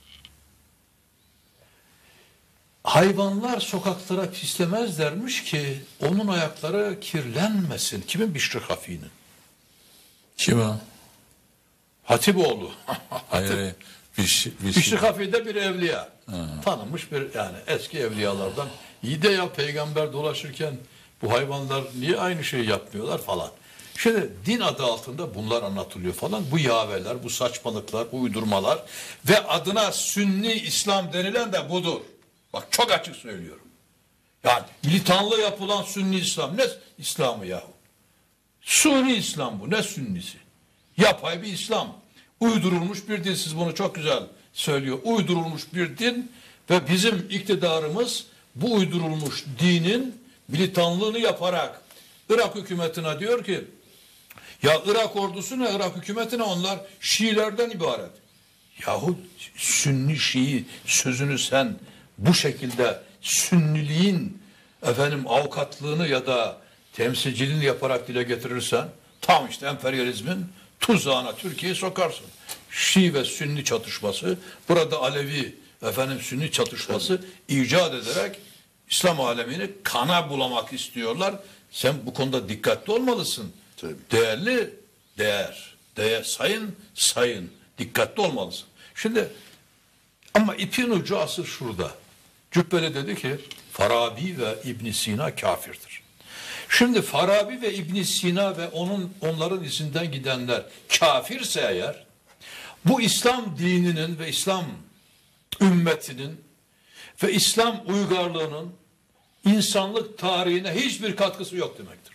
hayvanlar sokaklara pislemezlermiş ki onun ayakları kirlenmesin. Kimin? Bişri Hafi'nin. Kim o? Hatipoğlu. Hayır, hayır. Bir şey, bir Bişri şey. Hafi de bir evliya. Ha. Tanınmış bir yani eski evliyalardan. İyi de ya peygamber dolaşırken bu hayvanlar niye aynı şeyi yapmıyorlar falan. Şimdi din adı altında bunlar anlatılıyor falan. Bu yaveler, bu saçmalıklar, bu uydurmalar ve adına Sünni İslam denilen de budur. Bak çok açık söylüyorum. Yani militanlı yapılan Sünni İslam ne İslam'ı yahu? Suni İslam bu, ne Sünnisi? Yapay bir İslam. Uydurulmuş bir din, siz bunu çok güzel söylüyor. Uydurulmuş bir din ve bizim iktidarımız bu uydurulmuş dinin militanlığını yaparak Irak hükümetine diyor ki ya Irak ordusu ne, Irak hükümeti ne, onlar Şiilerden ibaret. Yahu Sünni Şii sözünü sen bu şekilde Sünniliğin efendim avukatlığını ya da temsilciliğini yaparak dile getirirsen tam işte emperyalizmin tuzağına Türkiye'yi sokarsın. Şii ve Sünni çatışması, burada Alevi efendim Sünni çatışması icat ederek İslam alemini kana bulamak istiyorlar. Sen bu konuda dikkatli olmalısın. Tabii. Değerli değer, değer sayın sayın dikkatli olmalısın. Şimdi ama ipin ucu asıl şurada. Cübbeli dedi ki Farabi ve İbn Sina kafirdir. Şimdi Farabi ve İbn Sina ve onun onların izinden gidenler kafirse eğer bu İslam dininin ve İslam ümmetinin ve İslam uygarlığının insanlık tarihine hiçbir katkısı yok demektir.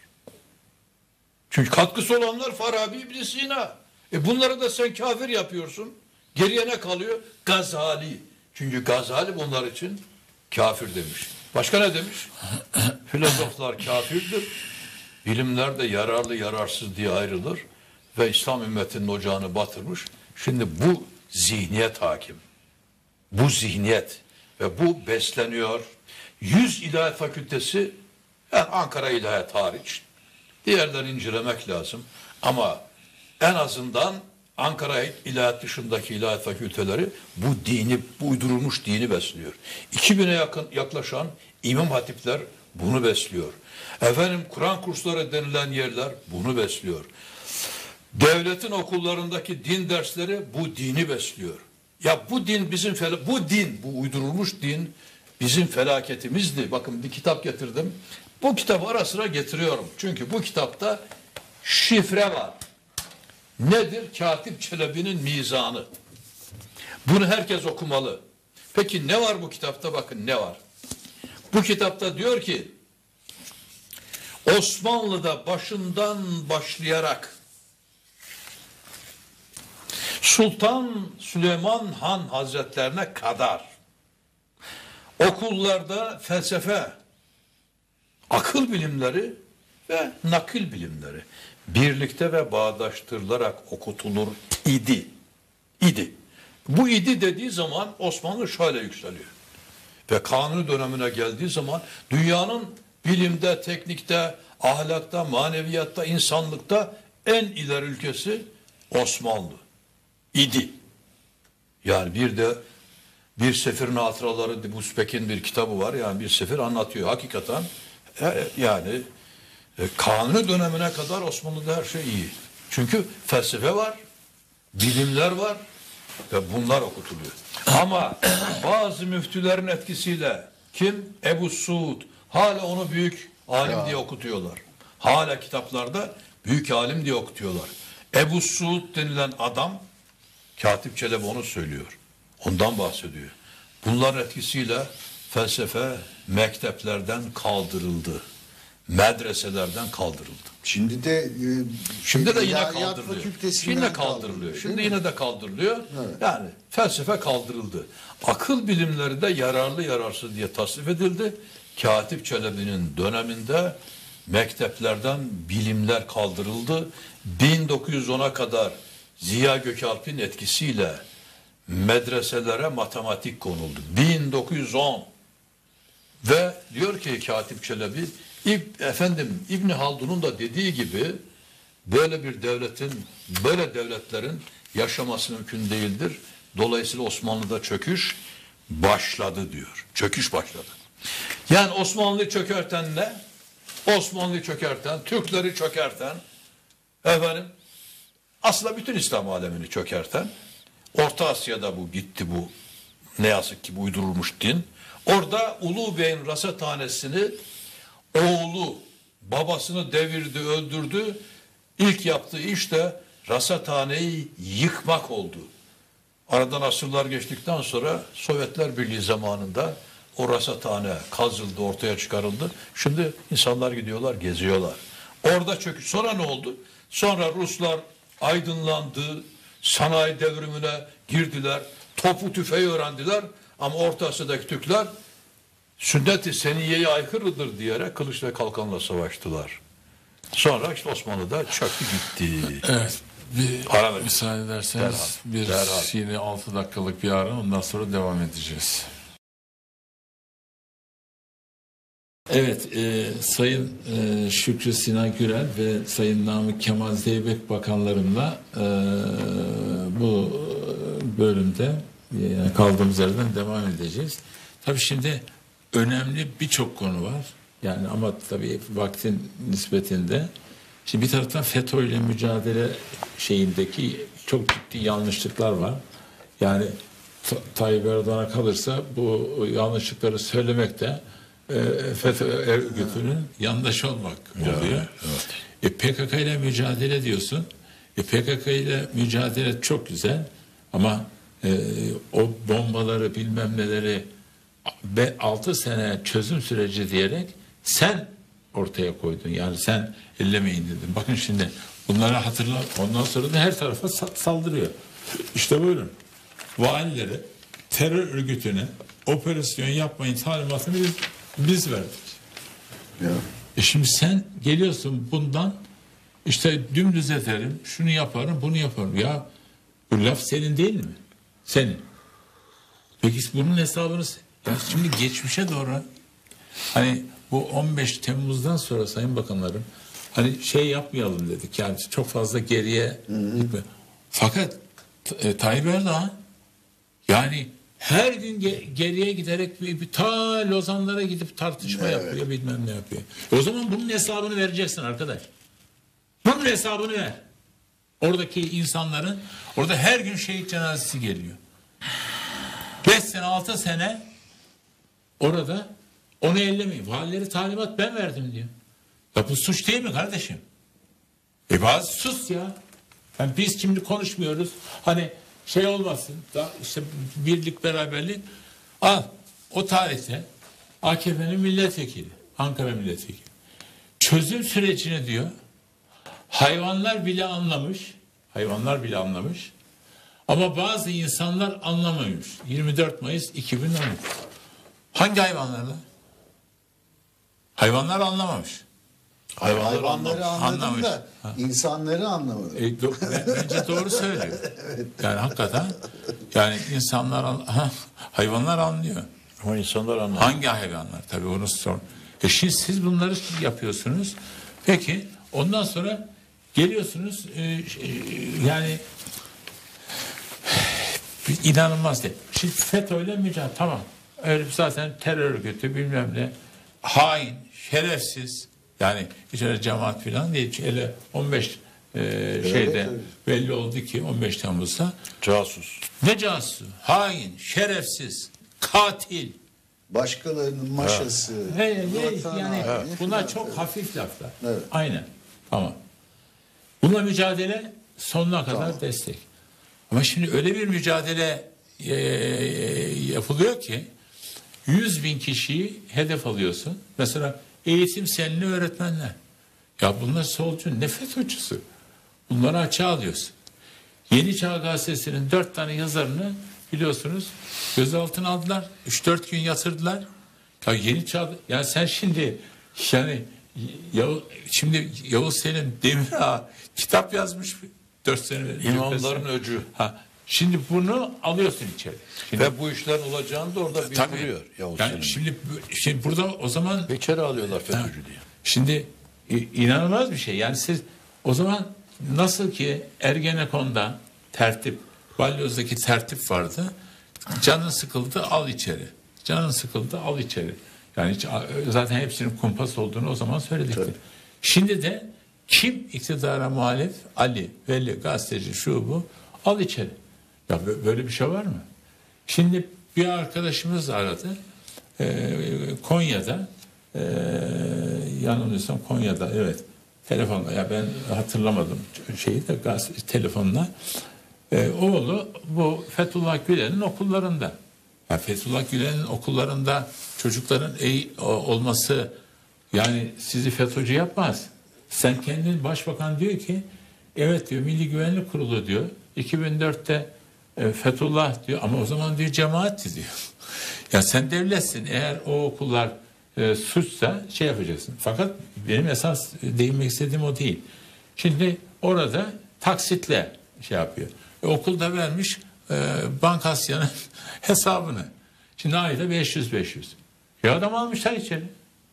Çünkü katkısı olanlar Farabi, İbn Sina. E bunları da sen kafir yapıyorsun. Geriye ne kalıyor? Gazali. Çünkü Gazali bunlar için kafir demiş. Başka ne demiş? Filozoflar kafirdir. Bilimler de yararlı yararsız diye ayrılır. Ve İslam ümmetinin ocağını batırmış. Şimdi bu zihniyet hakim. Bu zihniyet ve bu besleniyor. Yüz ilahiyat fakültesi, yani Ankara İlahiyat hariç, diğerlerini incelemek lazım. Ama en azından Ankara İlahiyat dışındaki ilahiyat fakülteleri bu dini, bu uydurulmuş dini besliyor. iki bine yakın yaklaşan imam hatipler bunu besliyor. Efendim Kur'an kursları denilen yerler bunu besliyor. Devletin okullarındaki din dersleri bu dini besliyor. Ya bu din bizim fel- bu din, bu uydurulmuş din bizim felaketimizdi. Bakın bir kitap getirdim. Bu kitabı ara sıra getiriyorum. Çünkü bu kitapta şifre var. Nedir? Katip Çelebi'nin mizanı. Bunu herkes okumalı. Peki ne var bu kitapta? Bakın ne var. Bu kitapta diyor ki Osmanlı'da başından başlayarak Sultan Süleyman Han Hazretlerine kadar okullarda felsefe, akıl bilimleri ve nakil bilimleri birlikte ve bağdaştırılarak okutulur idi. İdi. Bu idi dediği zaman Osmanlı şöyle yükseliyor. Ve Kanuni dönemine geldiği zaman dünyanın bilimde, teknikte, ahlakta, maneviyatta, insanlıkta en ileri ülkesi Osmanlı idi. Yani bir de Bir Seferin Hatıraları, bu Spek'in bir kitabı var. Yani bir sefer anlatıyor. Hakikaten e, yani e, Kanuni dönemine kadar Osmanlı'da her şey iyi. Çünkü felsefe var, bilimler var ve bunlar okutuluyor. Ama bazı müftülerin etkisiyle kim? Ebu Suud. Hala onu büyük alim ya. diye okutuyorlar. Hala kitaplarda büyük alim diye okutuyorlar. Ebu Suud denilen adam, Katip Çelebi onu söylüyor. Ondan bahsediyor. Bunların etkisiyle felsefe mekteplerden kaldırıldı. Medreselerden kaldırıldı. Şimdi de e, şimdi de yine İlahiyat kaldırılıyor. Fakültesinden Yine kaldırılıyor. Şimdi yine de kaldırılıyor. Evet. Yani felsefe kaldırıldı. Akıl bilimleri de yararlı yararsız diye tasnif edildi. Katip Çelebi'nin döneminde mekteplerden bilimler kaldırıldı. bin dokuz yüz ona kadar Ziya Gökalp'in etkisiyle medreselere matematik konuldu. bin dokuz yüz on ve diyor ki Katip Çelebi, İb, efendim İbni Haldun'un da dediği gibi böyle bir devletin, böyle devletlerin yaşaması mümkün değildir. Dolayısıyla Osmanlı'da çöküş başladı diyor. Çöküş başladı. Yani Osmanlı'yı çökerten ne? Osmanlı'yı çökerten, Türkleri çökerten, efendim aslında bütün İslam alemini çökerten, Orta Asya'da bu gitti bu. Ne yazık ki bu uydurulmuş din. Orada Ulu Bey'in rasathanesini oğlu babasını devirdi, öldürdü. İlk yaptığı iş de rasathaneyi yıkmak oldu. Aradan asırlar geçtikten sonra Sovyetler Birliği zamanında o rasathane kazıldı, ortaya çıkarıldı. Şimdi insanlar gidiyorlar, geziyorlar. Orada çöküş. Sonra ne oldu? Sonra Ruslar aydınlandı, sanayi devrimine girdiler, topu tüfeği öğrendiler ama Orta Asya'daki Türkler sünnet-i seniyeye aykırıdır diyerek kılıç ve kalkanla savaştılar. Sonra işte Osmanlı'da çöktü gitti. Evet. Bir Ara verin. müsaade ederseniz Derhal. bir Derhal. yine altı dakikalık bir ara, ondan sonra devam edeceğiz. Evet, e, Sayın e, Şükrü Sinan Gürel ve Sayın Namık Kemal Zeybek bakanlarımla e, bu bölümde yani kaldığımız yerden devam edeceğiz. Tabii şimdi önemli birçok konu var. Yani ama tabii vaktin nispetinde. Şimdi bir taraftan FETÖ ile mücadele şeyindeki çok ciddi yanlışlıklar var. Yani Tayyip Erdoğan'a kalırsa bu yanlışlıkları söylemek de e, FETÖ örgütünün yandaş olmak oluyor. Ya, evet. E, P K K ile mücadele diyorsun. E, P K K ile mücadele çok güzel ama e, o bombaları bilmem neleri altı sene çözüm süreci diyerek sen ortaya koydun. Yani sen ellemeyin dedin. Bakın şimdi bunları hatırla. Ondan sonra da her tarafa saldırıyor. İşte buyurun. Valilere, terör örgütüne operasyon yapmayın talimatını biz, biz verdik. Ya. E şimdi sen geliyorsun bundan işte dümdüz ederim, şunu yaparım, bunu yaparım. Ya bu laf senin değil mi? Senin. Peki bunun hesabını ya şimdi geçmişe doğru hani bu on beş Temmuz'dan sonra Sayın Bakanlarım hani şey yapmayalım dedik. Yani çok fazla geriye gitme. Fakat e, Tayyip Erdoğan yani her gün ge- geriye giderek bir, bir ta Lozanlara gidip tartışma evet. yapıyor, bilmem ne yapıyor. O zaman bunun hesabını vereceksin arkadaş. Bunun hesabını ver. Oradaki insanların orada her gün şehit cenazesi geliyor. Beş sene, altı sene orada onu ellemeyin. Valileri talimat ben verdim diyor. Ya bu suç değil mi kardeşim? E bazı sus ya. Yani biz şimdi konuşmuyoruz. Hani şey olmasın. Da işte birlik beraberlik. Al o tarihte A K P'nin milletvekili. Ankara milletvekili. Çözüm sürecini diyor. Hayvanlar bile anlamış. Hayvanlar bile anlamış. Ama bazı insanlar anlamamış. yirmi dört Mayıs iki bin on üç. Hangi hayvanlarla? Hayvanlar anlamamış. Hayvanları anlamış. anladım Anlamış. da Ha. insanları anlamadım. E, do- bence doğru söylüyor. Evet. Yani hakikaten yani insanlar an- ha, hayvanlar anlıyor. Ama insanlar anlamıyor. Hangi hayvanlar? Tabii onu sor. E şimdi siz bunları yapıyorsunuz Peki ondan sonra geliyorsunuz e, e, yani inanılmaz değil. Şimdi FETÖ'yle mücadele tamam. Öyle zaten terör örgütü bilmem ne. Hain, şerefsiz. Yani içeri cemaat falan değil. Hele on beş e, şeyde evet. belli oldu ki on beş Temmuz'da. Casus. Ne casusu? Hain, şerefsiz, katil. Başkalarının maşası. He, he, vatan yani haini bunlar falan. çok hafif laflar. Evet. Aynen. Tamam. Bununla mücadele sonuna kadar Tamam. destek. Ama şimdi öyle bir mücadele e, yapılıyor ki yüz bin kişiyi hedef alıyorsun. Mesela eğitim senli öğretmenler. Ya bunlar solcu, ne FETÖ'cüsü. Bunları açığa alıyorsun. Yeni Çağ Gazetesi'nin dört tane yazarını biliyorsunuz gözaltına aldılar. Üç dört gün yatırdılar. Ya Yeni Çağ, yani sen şimdi yani Yavuz, şimdi Yavuz Selim Demirağ kitap yazmış dört sene. İmamların öcü. Ha, şimdi bunu alıyorsun içeri. Şimdi, Ve bu işler olacağını da orada tabii, bildiriyor. Yavuz yani Selim. şimdi, şimdi burada o zaman İçeri alıyorlar FETÖ'cü diye. şimdi i- inanılmaz bir şey. Yani siz o zaman nasıl ki Ergenekon'da tertip, Balyoz'daki tertip vardı. Canın sıkıldı al içeri. Canın sıkıldı al içeri. Yani hiç, zaten hepsinin kumpas olduğunu o zaman söyledik. Tabii. Şimdi de kim iktidara muhalif? Ali, Veli, gazeteci şu bu al içeri. Ya bö- böyle bir şey var mı? Şimdi bir arkadaşımız aradı. Ee, Konya'da ee, yanılmıyorsam Konya'da evet telefonla ya ben hatırlamadım şeyi de gaz telefonla Ee, oğlu bu Fethullah Gülen'in okullarında. Ya Fethullah Gülen'in okullarında çocukların iyi olması yani sizi FETÖ'cü yapmaz. Sen kendin başbakan diyor ki evet diyor Milli Güvenlik Kurulu diyor iki bin dörtte e, Fethullah diyor ama o zaman diyor cemaatti diyor. Ya sen devletsin eğer o okullar e, suçsa şey yapacaksın. Fakat benim esas değinmek istediğim o değil. Şimdi orada taksitle şey yapıyor. E, okulda vermiş e, Bankasya'nın hesabını. Şimdi ayda beş yüz beş yüz. Ya adam almışlar içeri.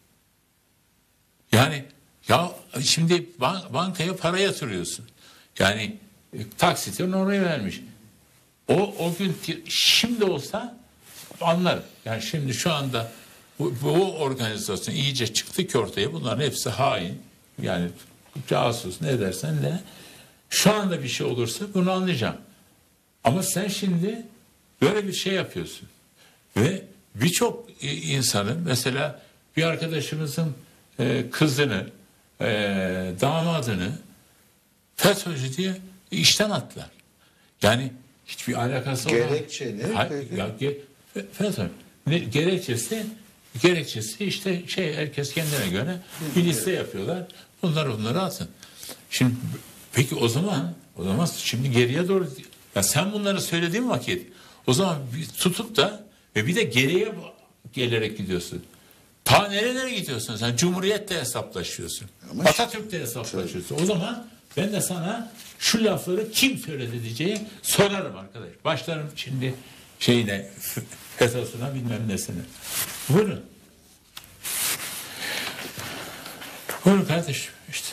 Yani ya şimdi bank, bankaya para yatırıyorsun. Yani e, taksitini oraya vermiş. O o gün şimdi olsa anlarım. Yani şimdi şu anda bu, bu organizasyon iyice çıktı ki ortaya bunların hepsi hain. Yani casus ne dersen de şu anda bir şey olursa bunu anlayacağım. Ama sen şimdi böyle bir şey yapıyorsun. Ve birçok insanın mesela bir arkadaşımızın e, kızını e, damadını FETÖ'cü diye işten attılar. Yani hiçbir alakası olan. Gerekçe ne? Hayır, ya, ge, FETÖ. Ne, gerekçesi gerekçesi işte şey herkes kendine göre bir liste yapıyorlar. Bunlar onları atın. Şimdi peki o zaman o zaman şimdi geriye doğru ya sen bunları söylediğin vakit o zaman tutup da ve bir de geriye gelerek gidiyorsun. Ta nerelere gidiyorsun sen? Cumhuriyetle hesaplaşıyorsun. Ama Atatürk'le hesaplaşıyorsun. O zaman ben de sana şu lafları kim söyledi diyeceği sorarım arkadaş. Başlarım şimdi şeyine FETÖ'süne bilmem nesine. Buyurun. Buyurun kardeşim işte.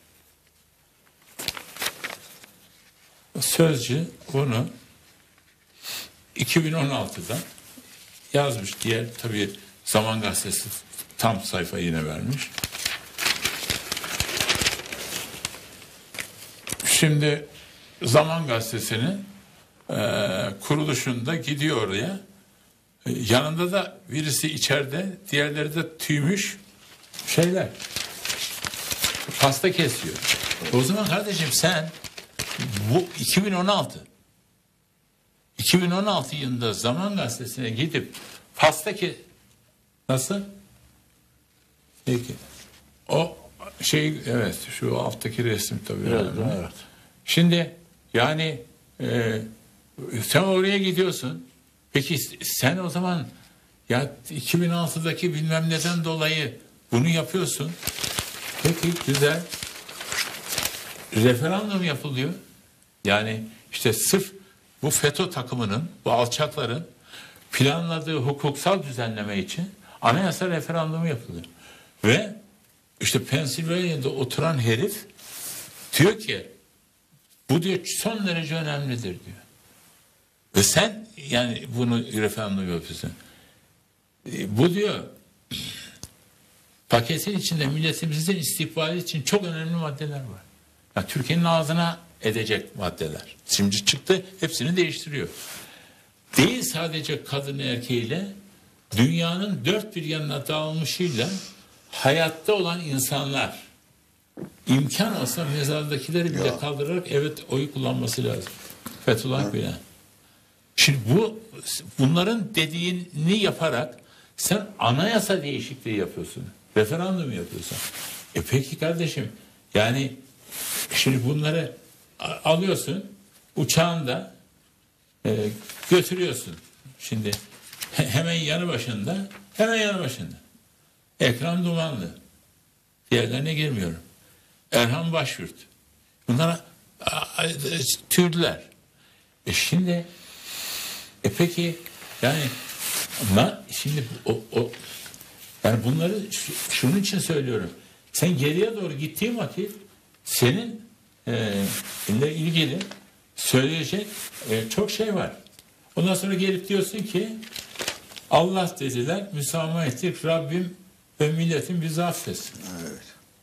Sözcü bunu iki bin on altıda yazmış. Diğer tabii Zaman Gazetesi tam sayfa yine vermiş. Şimdi Zaman Gazetesi'nin e, kuruluşunda gidiyor oraya. E, yanında da birisi içeride, diğerleri de tüymüş şeyler. Pasta kesiyor. O zaman kardeşim sen bu iki bin on altı iki bin on altı yılında Zaman Gazetesi'ne gidip pasta ke nasıl? Peki. O şey evet şu alttaki resim tabii. Biraz önemli. daha, evet. Şimdi yani e, sen oraya gidiyorsun. Peki sen o zaman ya iki bin altıdaki bilmem neden dolayı bunu yapıyorsun. Peki güzel. Referandum yapılıyor. Yani işte sırf bu FETÖ takımının, bu alçakların planladığı hukuksal düzenleme için anayasa referandumu yapılıyor. Ve işte Pennsylvania'da oturan herif diyor ki bu diyor son derece önemlidir diyor. Ve sen yani bunu referandum yapıyorsun. E, bu diyor paketin içinde milletimizin istikbali için çok önemli maddeler var. Yani Türkiye'nin ağzına edecek maddeler. Şimdi çıktı hepsini değiştiriyor. Değil sadece kadın erkeğiyle dünyanın dört bir yanına dağılmışıyla hayatta olan insanlar imkan olsa mezardakileri bile Ya. kaldırarak evet oyu kullanması lazım. Fethullah Gülen. Şimdi bu bunların dediğini yaparak sen anayasa değişikliği yapıyorsun. Referandum yapıyorsun. E peki kardeşim yani şimdi bunları a- alıyorsun uçağında e, götürüyorsun. Şimdi he- hemen yanı başında hemen yanı başında. Ekran dumanlı. Diğerlerine girmiyorum. Erhan Başyurt. Bunlara a- a- tüydüler. E şimdi e peki yani ama şimdi o, o yani bunları şu- şunun için söylüyorum. Sen geriye doğru gittiğin vakit senin e, ile ilgili söyleyecek e, çok şey var. Ondan sonra gelip diyorsun ki Allah dediler, müsamaha ettik, Rabbim ve milletin bizi affetsin. Evet.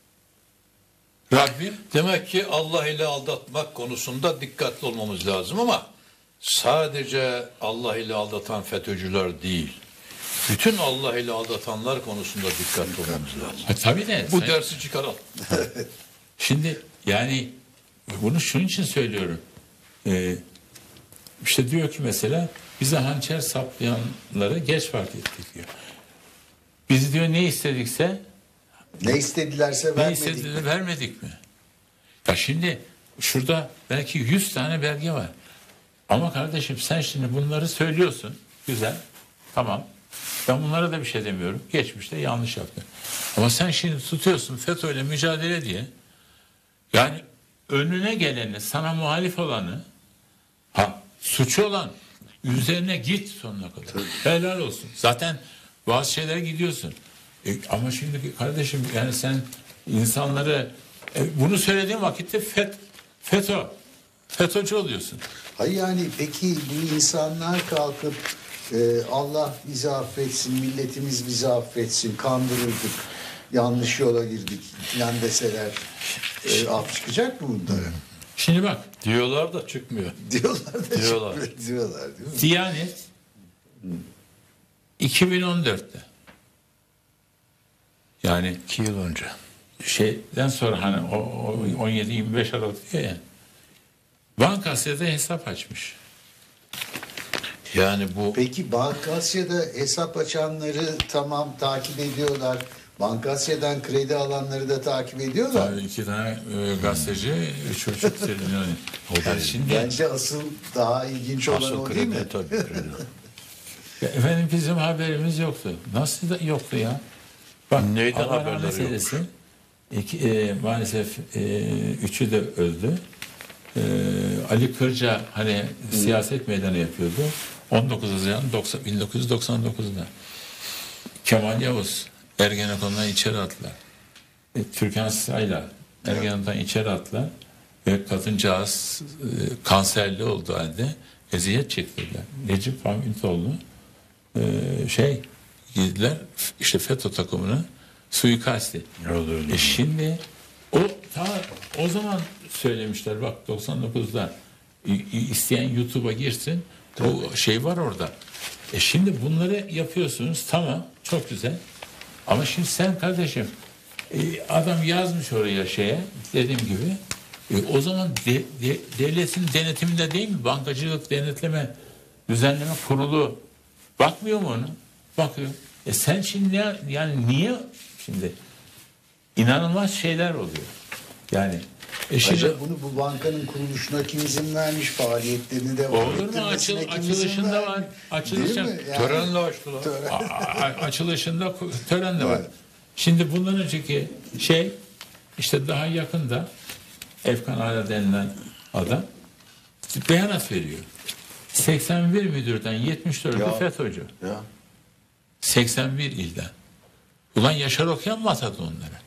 Rabbim Demek ki Allah ile aldatmak konusunda dikkatli olmamız lazım ama sadece Allah ile aldatan FETÖ'cüler değil. Bütün Allah ile aldatanlar konusunda dikkatli olmamız lazım. ha, tabii de Bu sen- dersi çıkaralım. Şimdi yani bunu şunun için söylüyorum. Ee, işte diyor ki mesela bize hançer saplayanları geç fark ettik diyor. Biz diyor ne istedikse Ne istedilerse ne vermedik. istediğini vermedik mi? Ya şimdi şurada belki yüz tane belge var. Ama kardeşim sen şimdi bunları söylüyorsun. Güzel. Tamam. Ben bunlara da bir şey demiyorum. Geçmişte yanlış yaptın. Ama sen şimdi tutuyorsun FETÖ'yle mücadele diye. Yani önüne geleni, sana muhalif olanı, ha suçu olan üzerine git sonuna kadar. Helal olsun. Zaten bazı şeylere gidiyorsun. E, ama şimdi kardeşim yani sen insanları e, bunu söylediğin vakitte FET, FETÖ, FETÖ'cü oluyorsun. Hayır yani peki bu insanlar kalkıp e, Allah bizi affetsin, milletimiz bizi affetsin, kandırıldık, yanlış yola girdik falan deseler e, af çıkacak mı bunlara? Şimdi bak Diyorlar da çıkmıyor. Diyorlar da Diyorlar. çıkmıyor, diyorlar değil mi? Diyanet iki bin on dörtte yani İki yıl önce. şeyden sonra hani o, o on yedi yirmi beş Aralık diyor ya Banka Asya'da hesap açmış. Yani bu Peki Bankasya'da hesap açanları tamam takip ediyorlar. Bankasya'dan kredi alanları da takip ediyorlar. Tabii iki tane e, gazeteci üç buçuk trilyon. Yani şimdi Bence asıl daha ilginç olan asıl o değil mi? kredi tabii kredi. ya efendim bizim haberimiz yoktu. Nasıl da yoktu ya? Bak Neyden Allah haberleri rahmet eylesin. İki, e, maalesef e, üçü de öldü. E, Ali Kırca hani siyaset meydanı yapıyordu. on dokuz Haziran bin dokuz yüz doksan dokuzda Kemal Yavuz Ergenekon'dan içeri attılar. E, Türkan Sayla Ergenekon'dan içeri attılar. Ve kadıncağız e, kanserli olduğu halde eziyet çektirdiler. Necip Fahmi Ünitoğlu e, şey gittiler işte FETÖ takımını suikasti. Öldürdü. E şimdi o ta o zaman söylemişler bak doksan dokuzda i- i- isteyen YouTube'a girsin. O şey var orada. E şimdi bunları yapıyorsunuz tamam çok güzel. Ama şimdi sen kardeşim e, adam yazmış oraya şeye dediğim gibi e, o zaman de- de- devletin denetiminde değil mi? Bankacılık Denetleme Düzenleme Kurulu bakmıyor mu onu? Bakıyor. E sen şimdi ne, yani niye şimdi inanılmaz şeyler oluyor. Yani e şimdi Acaba bunu bu bankanın kuruluşuna kim izin vermiş, faaliyetlerini devam olur mu? ettirmesine Açıl, kim izin açılışında vermiş? var. Değil Açılışında, mi? Yani- Törenle açtılar. Tören. A- a- açılışında ku- tören de var. Evet. Şimdi bundan önceki şey işte daha yakında Efkan Ala denilen adam beyanat veriyor. seksen bir müdürden yetmiş dördü Ya. FETÖ'cü. Ya. seksen bir ilden. Ulan Yaşar Okuyan mı atadı onları?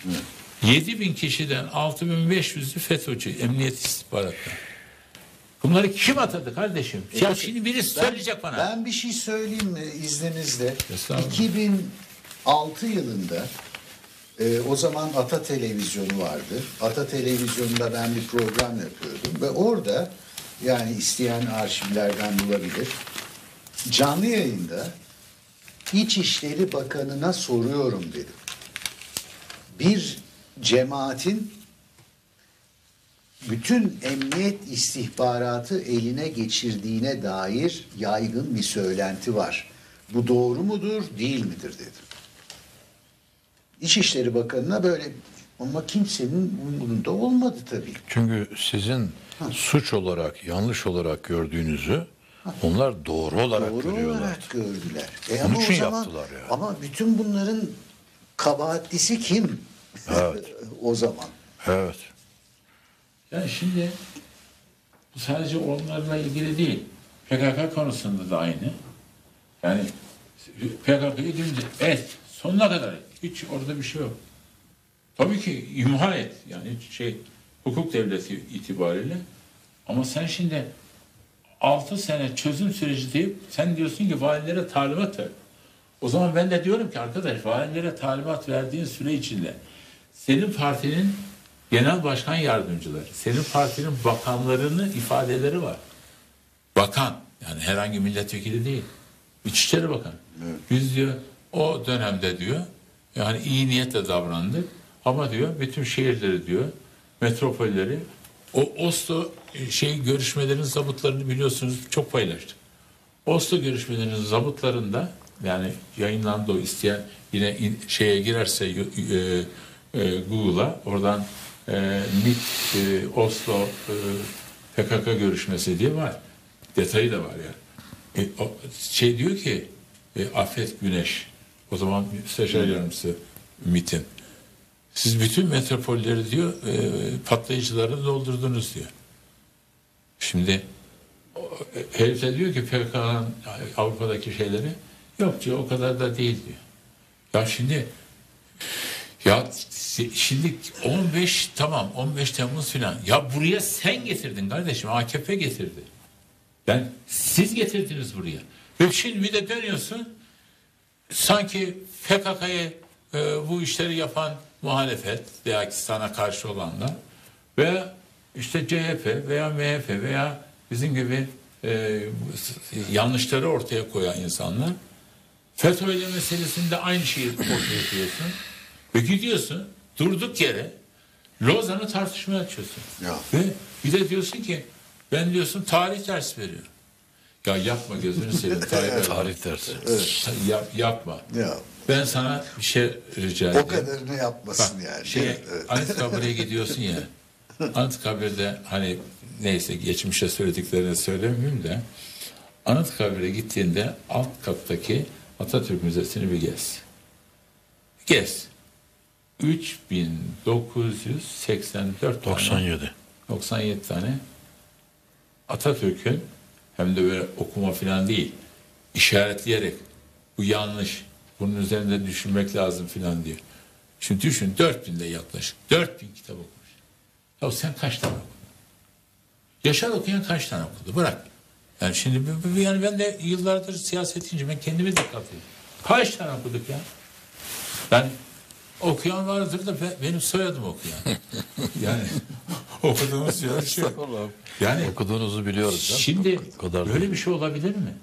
yedi bin kişiden altı bin beş yüzü FETÖ'cü, emniyet istihbaratı. Bunları kim atadı kardeşim? Ya şimdi birisi söyleyecek bana. Ben bir şey söyleyeyim mi izninizle? Estağfurullah. iki bin altı yılında e, o zaman Ata Televizyonu vardı. Ata Televizyon'da ben bir program yapıyordum ve orada, yani isteyen arşivlerden bulabilir, canlı yayında İçişleri Bakanı'na soruyorum dedim. Bir cemaatin bütün emniyet istihbaratı eline geçirdiğine dair yaygın bir söylenti var. Bu doğru mudur, değil midir dedim. İçişleri Bakanı'na böyle, ama kimsenin umurunda olmadı tabii. Çünkü sizin suç olarak, yanlış olarak gördüğünüzü onlar doğru olarak Doğru görüyorlar. olarak gördüler. E Onun ama için o zaman, yaptılar yani. Ama bütün bunların kabahatlisi kim? Evet. O zaman. Evet. Yani şimdi bu sadece onlarla ilgili değil. P K K konusunda da aynı. Yani P K K'yı dümdüz et. Sonuna kadar et. Hiç orada bir şey yok. Tabii ki imha et. Yani şey, hukuk devleti itibariyle. Ama sen şimdi altı sene çözüm süreci deyip sen diyorsun ki valilere talimat ver. O zaman ben de diyorum ki arkadaş, valilere talimat verdiğin süre içinde senin partinin genel başkan yardımcıları, senin partinin bakanlarının ifadeleri var. Bakan, yani herhangi milletvekili değil. İçişleri Bakanı. Evet. Biz diyor o dönemde diyor yani iyi niyetle davrandık ama diyor bütün şehirleri diyor, metropolleri, o Oslo şey görüşmelerin zabıtlarını biliyorsunuz çok paylaştık. Oslo görüşmelerinin zabıtlarında, yani yayınlandı o, isteyen yine in, şeye girerse e, e, Google'a, oradan e, M İ T e, Oslo e, P K K görüşmesi diye var. Detayı da var yani. E, o, şey diyor ki e, Afet Güneş, o zaman Müsteşar Yardımcısı M İ T'in, siz bütün metropolleri diyor e, patlayıcıları doldurdunuz diyor. Şimdi herif de diyor ki P K K'nın Avrupa'daki şeyleri yok diyor, o kadar da değil diyor. Ya şimdi ya şimdi on beş tamam on beş Temmuz filan, ya buraya sen getirdin kardeşim, A K P getirdi. Ben siz getirdiniz buraya. Ve şimdi bir de dönüyorsun sanki P K K'yı e, bu işleri yapan muhalefet veya sana karşı olanlar veya işte C H P veya M H P veya bizim gibi e, yanlışları ortaya koyan insanlar, FETÖ'yle meselesinde aynı şeyi ortaya koyuyorsun ve gidiyorsun durduk yere Lozan'ı tartışmaya açıyorsun. Ya. Ve bir de diyorsun ki ben diyorsun tarih dersi veriyorum. Ya yapma, gözünü seveyim. Tarih, Tarih dersi. Yap, yapma. Ya. Ben sana bir şey rica edeyim. O kadarını yapmasın Bak, yani. Şeye, Evet. Anıtkabir'e gidiyorsun ya. Anıtkabir'de hani neyse geçmişe söylediklerini söylemeyeyim de, Anıtkabir'e gittiğinde alt kattaki Atatürk Müzesi'ni bir gez. Gez. üç bin dokuz yüz seksen dört doksan tane, yedi. doksan yedi tane Atatürk'ün, hem de böyle okuma falan değil, işaretleyerek bu yanlış, bunun üzerinde düşünmek lazım falan diyor. Şimdi düşün, dört binde yaklaşık dört bin kitap okumuş. Ya sen kaç tane okudun? Yaşar okuyan kaç tane okudu? Bırak. Yani şimdi yani ben de yıllardır siyaset edince ben kendime dikkat ediyorum. Kaç tane okuduk ya? Ben okuyan vardır da benim soyadım okuyan. Yani okuduğumuz bir şey. Yani Okuduğunuzu biliyoruz. şimdi O kadar böyle değil. bir şey olabilir mi?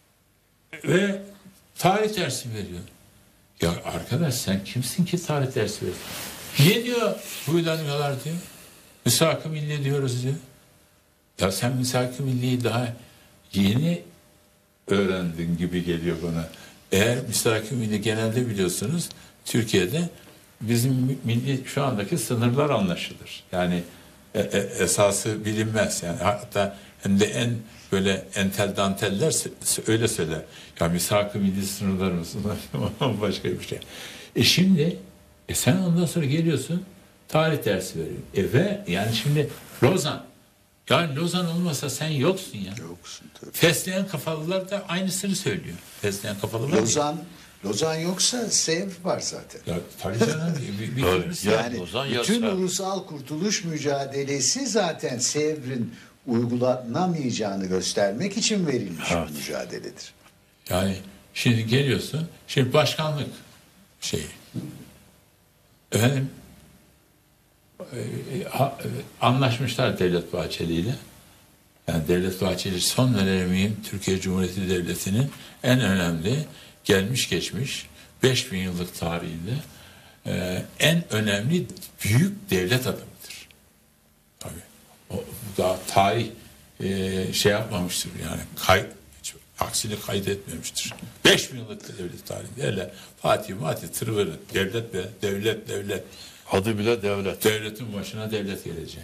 Ve tarih dersi veriyor. Ya arkadaş sen kimsin ki tarih dersi veriyorsun? Niye diyor huylanıyorlar diyor. Misak-ı milli diyoruz diyor. Ya sen misak-ı milliyi daha yeni öğrendin gibi geliyor bana. Eğer misak-ı milli genelde biliyorsunuz Türkiye'de bizim milli şu andaki sınırlar anlaşılır. Yani e, e, esası bilinmez. Yani hatta hem de en böyle entel danteller öyle söyler. Ya misak-ı milli sınırlarımız başka bir şey. E şimdi e sen ondan sonra geliyorsun tarih dersi veriyorsun. E ve yani şimdi Lozan, yani Lozan olmasa sen yoksun ya. Yoksun tabii. Fesleğen kafalılar da aynısını söylüyor. Fesleğen kafalılar. Lozan Lozan yoksa Sevr var zaten. Ya, tabii canım. Bir, bir Öyle. türlü- Ya, Yani Lozan ya bütün Sevr. ulusal kurtuluş mücadelesi zaten Sevr'in uygulanamayacağını göstermek için verilmiş Evet. bir mücadeledir. Yani şimdi geliyorsun, şimdi başkanlık şeyi. Efendim e, ha- e, anlaşmışlar Devlet Bahçeli ile. Yani Devlet Bahçeli son döneminin Türkiye Cumhuriyeti Devleti'nin en önemli gelmiş geçmiş beş bin yıllık tarihinde e, en önemli büyük devlet adamıdır. Tabii. O daha tarih e, şey yapmamıştır yani kay, hiç aksini kaydetmemiştir. beş bin yıllık devlet tarihinde hele Fatih Fatih tırvırı devlet ve devlet devlet Adı bile devlet. devletin başına devlet gelecek.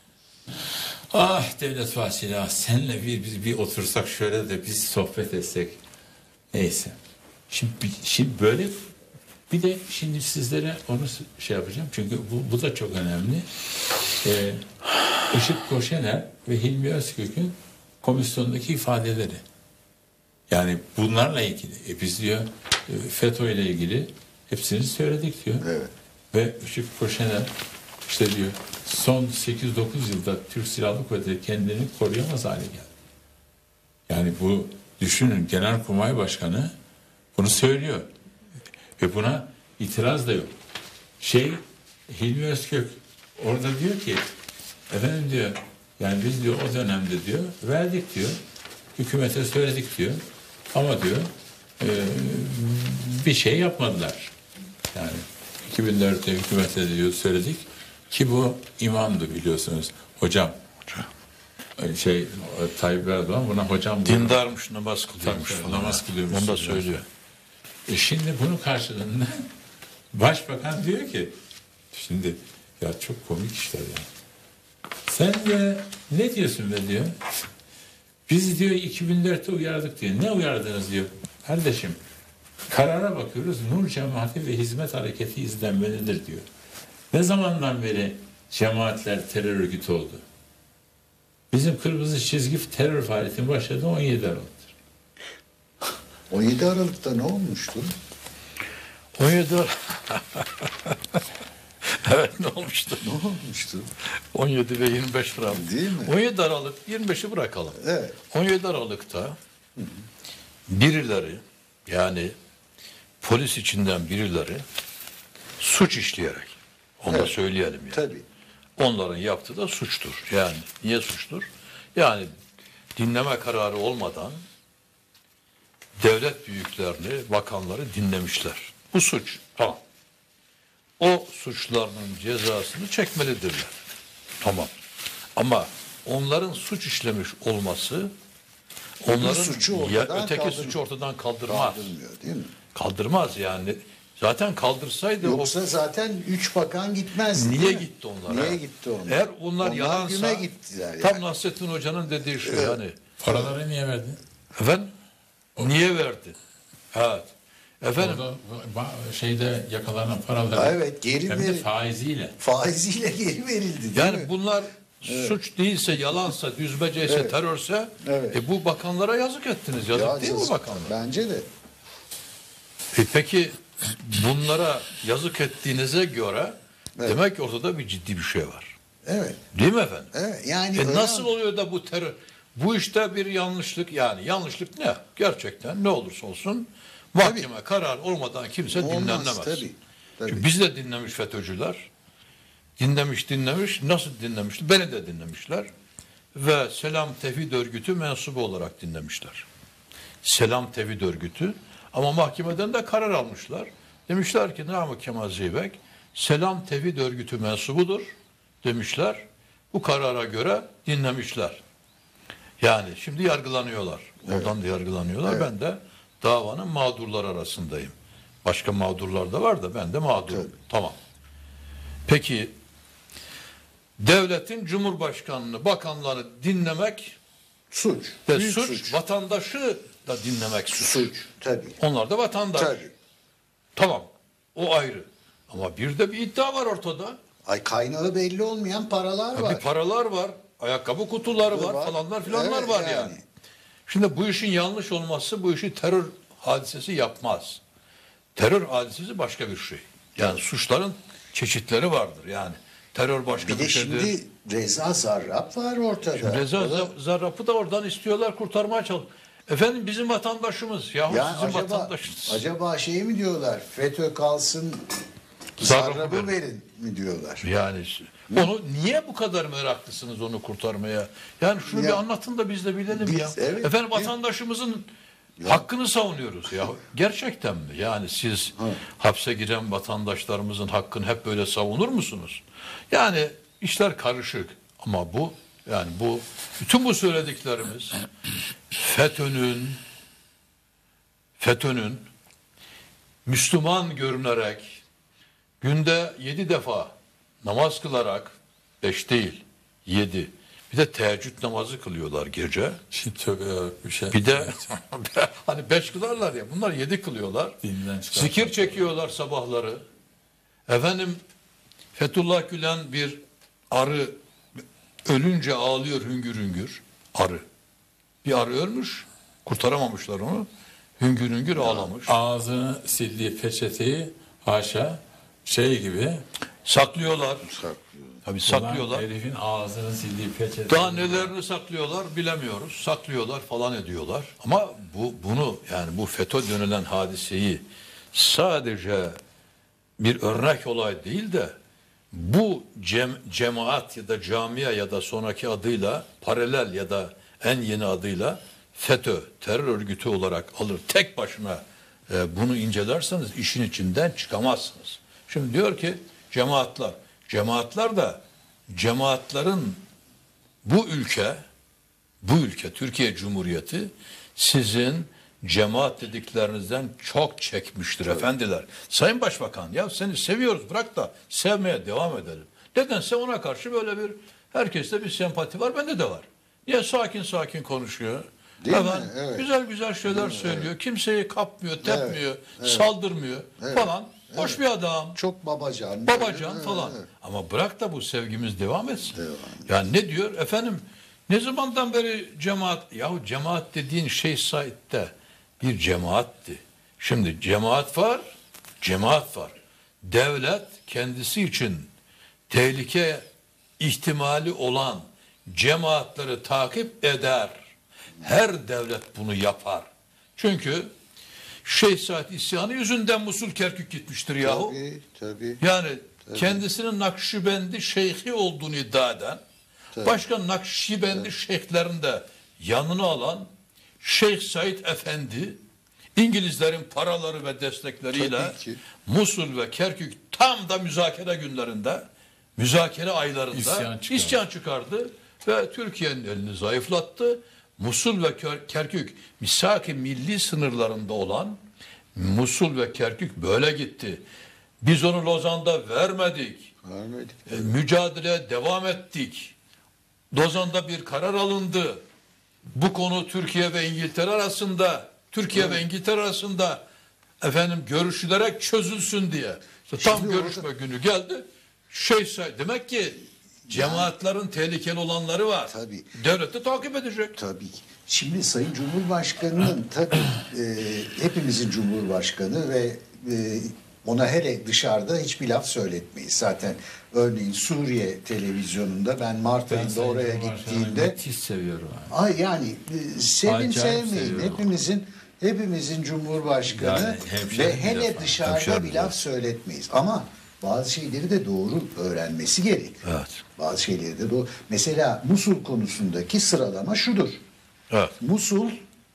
Ah Devlet Vasili ah, senle bir, bir, bir otursak şöyle de biz sohbet etsek. Neyse. Şimdi, şimdi böyle bir de şimdi sizlere onu şey yapacağım. Çünkü bu, bu da çok önemli. Ee, Işık Koşener ve Hilmi Özkök'ün komisyondaki ifadeleri. Yani bunlarla ilgili. E biz diyor e, FETÖ ile ilgili hepsini söyledik diyor. Evet. Ve Işık Koşener işte diyor son sekiz dokuz yılda Türk Silahlı Kuvvetleri kendini koruyamaz hale geldi. Yani bu düşünün Genelkurmay Başkanı bunu söylüyor. Ve buna itiraz da yok. Şey Hilmi Özkök orada diyor ki efendim diyor yani biz diyor o dönemde diyor verdik diyor. Hükümete söyledik diyor. Ama diyor e, bir şey yapmadılar. Yani iki bin dörtte hükümete diyor söyledik ki bu imamdı biliyorsunuz. Hocam. Şey Tayyip Erdoğan buna hocam diyor. Dindarmış, namaz kılıyormuş. Tabii, falan. namaz kılıyormuş. Onu da söylüyor. E şimdi bunun karşılığında başbakan diyor ki şimdi ya çok komik işler ya. Sen de ne diyorsun be diyor. Biz diyor iki bin dörtte uyardık diyor. Ne uyardınız diyor. Kardeşim karara bakıyoruz. Nur Cemaati ve Hizmet Hareketi izlenmelidir diyor. Ne zamandan beri cemaatler terör örgütü oldu? Bizim kırmızı çizgi terör faaliyetinin başladığı on yedi Aralık'tır. on yedi Aralık'ta ne olmuştu? on yedi Evet ne olmuştu? Ne olmuştu? on yedi ve yirmi beş Aralık. Değil mi? on yedi Aralık, yirmi beşi bırakalım. Evet. on yedi Aralık'ta birileri yani polis içinden birileri suç işleyerek onu da Evet. söyleyelim yani. Tabii. Onların yaptığı da suçtur. Yani niye suçtur? Yani dinleme kararı olmadan devlet büyüklerini, bakanları dinlemişler. Bu suç. Tamam. O suçlarının cezasını çekmelidirler. Tamam. Ama onların suç işlemiş olması onların suçu ya, ortadan öteki kaldırmıyor. suçu ortadan kaldırmaz. Kaldırmıyor değil mi? Kaldırmaz yani. Zaten kaldırsaydı Yoksa o zaten üç bakan gitmezdi. niye değil mi? gitti onlara? Niye gitti onlar? Eğer onlar, Onlar yalansa güme gittiler yani. tam Nasrettin Hoca'nın dediği şey yani. Paraları niye verdin? Efendim? Niye verdi? Evet. Efendim Orada ba- şeyde yakalanan paraları Ha, evet, geri hem de verin. faiziyle. Faiziyle geri verildi değil yani mi? bunlar suç değilse, yalansa, düzmeceyse, Evet. terörse Evet. e bu bakanlara yazık ettiniz. Yazık Ya değil mi yazık. bakanlara? Bence de. E peki bunlara yazık ettiğinize göre Evet. demek ki ortada bir ciddi bir şey var. Evet. Değil mi efendim? Evet. Yani E öyle- nasıl oluyor da bu terör? Bu işte bir yanlışlık yani yanlışlık ne? Gerçekten ne olursa olsun mahkeme karar olmadan kimse Olmaz, dinlenemez. tabii, tabii. Çünkü biz de dinlemiş FETÖ'cüler. Dinlemiş dinlemiş. Nasıl dinlemişti? Beni de dinlemişler. Ve Selam Tevhid Örgütü mensubu olarak dinlemişler. Selam Tevhid Örgütü. Ama mahkemeden de karar almışlar. Demişler ki Namık Kemal Zeybek Selam Tevhid Örgütü mensubudur demişler. Bu karara göre dinlemişler. Yani şimdi yargılanıyorlar. Oradan da yargılanıyorlar. Ben de davanın mağdurlar arasındayım. Başka mağdurlar da var da ben de mağdurum. Tabii. Tamam. Peki devletin cumhurbaşkanını, bakanları dinlemek Suç. ve Büyük suç, suç. vatandaşı da dinlemek suç. Suç. Tabii. Onlar da vatandaş. Tabii. Tamam. O ayrı. Ama bir de bir iddia var ortada. Ay kaynağı belli olmayan paralar Ya var. bir paralar var. Ayakkabı kutuları var, Var. falanlar filanlar Evet, var yani. yani. Şimdi bu işin yanlış olması bu işi terör hadisesi yapmaz. Terör hadisesi başka bir şey. Yani suçların çeşitleri vardır. Yani terör başka Bir bir, de şeydir. şimdi Reza Zarrab var ortada. Reza O da- Zar- Zarrab'ı da oradan istiyorlar, kurtarmaya çalışıyor. Efendim bizim vatandaşımız. Yahu Yani sizin acaba, vatandaşınız. acaba şey mi diyorlar? FETÖ kalsın, Zarrab'ı Zarrab'ı verin. verin mi diyorlar? Yani onu niye bu kadar meraklısınız onu kurtarmaya? Yani şunu Ya- bir anlatın da biz de bilelim Biz- ya. evet, Efendim biz- vatandaşımızın hakkını savunuyoruz ya. Gerçekten mi? Yani siz hapse giren vatandaşlarımızın hakkını hep böyle savunur musunuz? Yani işler karışık ama bu yani bu bütün bu söylediklerimiz FETÖ'nün FETÖ'nün Müslüman görünerek günde yedi defa namaz kılarak, beş değil, yedi. Bir de teheccüd namazı kılıyorlar gece. Şimdi tövbe yarabbim, bir şey. Bir de hani beş kılarlar ya, bunlar yedi kılıyorlar. Dinden çıkartmak. Zikir çekiyorlar sabahları. Efendim Fethullah Gülen bir arı ölünce ağlıyor hüngür hüngür. Arı. Bir arı ölmüş. Kurtaramamışlar onu. Hüngür hüngür ağlamış. Ağzını sildiği peçeteyi haşa şey gibi Saklıyorlar. Saklıyor. Tabii ulan saklıyorlar. herifin ağzını sildiği peçeteyi. Daha nelerini saklıyorlar bilemiyoruz. Saklıyorlar falan ediyorlar. Ama bu bunu yani bu FETÖ denilen hadiseyi sadece bir örnek olay değil de bu cem, cemaat ya da camia ya da sonraki adıyla paralel ya da en yeni adıyla FETÖ terör örgütü olarak alır. Tek başına e, bunu incelerseniz işin içinden çıkamazsınız. Şimdi diyor ki cemaatler. Cemaatler de cemaatlerin bu ülke bu ülke Türkiye Cumhuriyeti sizin cemaat dediklerinizden çok çekmiştir efendiler. Sayın Başbakan ya seni seviyoruz bırak da sevmeye devam edelim. Nedense ona karşı böyle bir herkeste bir sempati var, bende de var. Niye sakin sakin konuşuyor? Değil mi? Efendim, Evet. güzel güzel şeyler söylüyor. Kimseyi kapmıyor, tepmiyor, evet. saldırmıyor Evet. falan. Hoş Evet. bir adam. Çok babacan. Babacan Evet, falan. evet. Ama bırak da bu sevgimiz devam etsin. Devam. Yani ne diyor? Efendim ne zamandan beri cemaat? Yahu cemaat dediğin şey Said'de bir cemaatti. Şimdi cemaat var, cemaat var. Devlet kendisi için tehlike ihtimali olan cemaatleri takip eder. Her devlet bunu yapar. Çünkü Şeyh Said isyanı yüzünden Musul Kerkük gitmiştir yahu. Tabii, tabii. Yani kendisinin Nakşibendi şeyhi olduğunu iddia eden, Tabii. başka Nakşibendi şeyhlerini de yanına alan Şeyh Said Efendi, İngilizlerin paraları ve destekleriyle Tabii ki. Musul ve Kerkük tam da müzakere günlerinde, müzakere aylarında İsyan çıkardı. isyan çıkardı ve Türkiye'nin elini zayıflattı. Musul ve Kör- Kerkük misak-ı milli sınırlarında olan Musul ve Kerkük böyle gitti. Biz onu Lozan'da vermedik. Vermedik. E, mücadeleye devam ettik. Lozan'da bir karar alındı. Bu konu Türkiye ve İngiltere arasında, Türkiye ve İngiltere arasında efendim görüşülerek çözülsün diye. İşte tam Şimdi görüşme günü geldi. Şey say- demek ki cemaatlerin tehlikeli olanları var. Tabii. Devlet de takip edecek. Tabii ki. Şimdi Sayın Cumhurbaşkanı'nın tabii e, hepimizin Cumhurbaşkanı ve e, ona hele dışarıda hiçbir laf söyletmeyiz. Zaten örneğin Suriye televizyonunda ben Mart Ben ayında Sayın oraya Cumhurbaşkanı'nı gittiğimde müthiş seviyorum. abi. ay yani e, sevin Acayip sevmeyin seviyorum. hepimizin hepimizin Cumhurbaşkanı Yani hemşerim ve bir hele defa. dışarıda Hemşerim bir bir laf defa. söyletmeyiz. Ama bazı şeyleri de doğru öğrenmesi gerek. Evet. Bazı şeyleri de doğru. Mesela Musul konusundaki sıralama şudur. Evet. Musul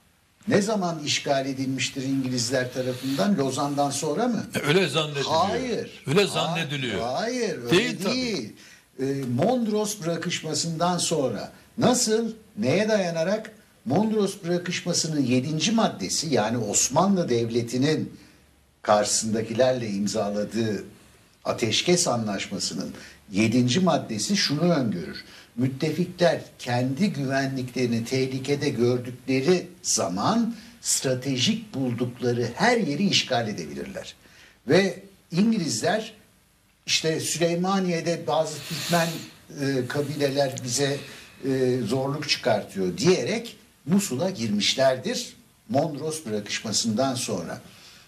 ne zaman işgal edilmiştir İngilizler tarafından? Lozan'dan sonra mı? Öyle zannediliyor. Hayır. Öyle zannediliyor. Hayır, öyle Değil değil. tabii. Ee, Mondros bırakışmasından sonra nasıl, neye dayanarak? Mondros bırakışmasının yedinci maddesi yani Osmanlı Devleti'nin karşısındakilerle imzaladığı ateşkes anlaşmasının yedinci maddesi şunu öngörür. Müttefikler kendi güvenliklerini tehlikede gördükleri zaman stratejik buldukları her yeri işgal edebilirler. Ve İngilizler işte Süleymaniye'de bazı Türkmen e, kabileler bize e, zorluk çıkartıyor diyerek Musul'a girmişlerdir Mondros bırakışmasından sonra.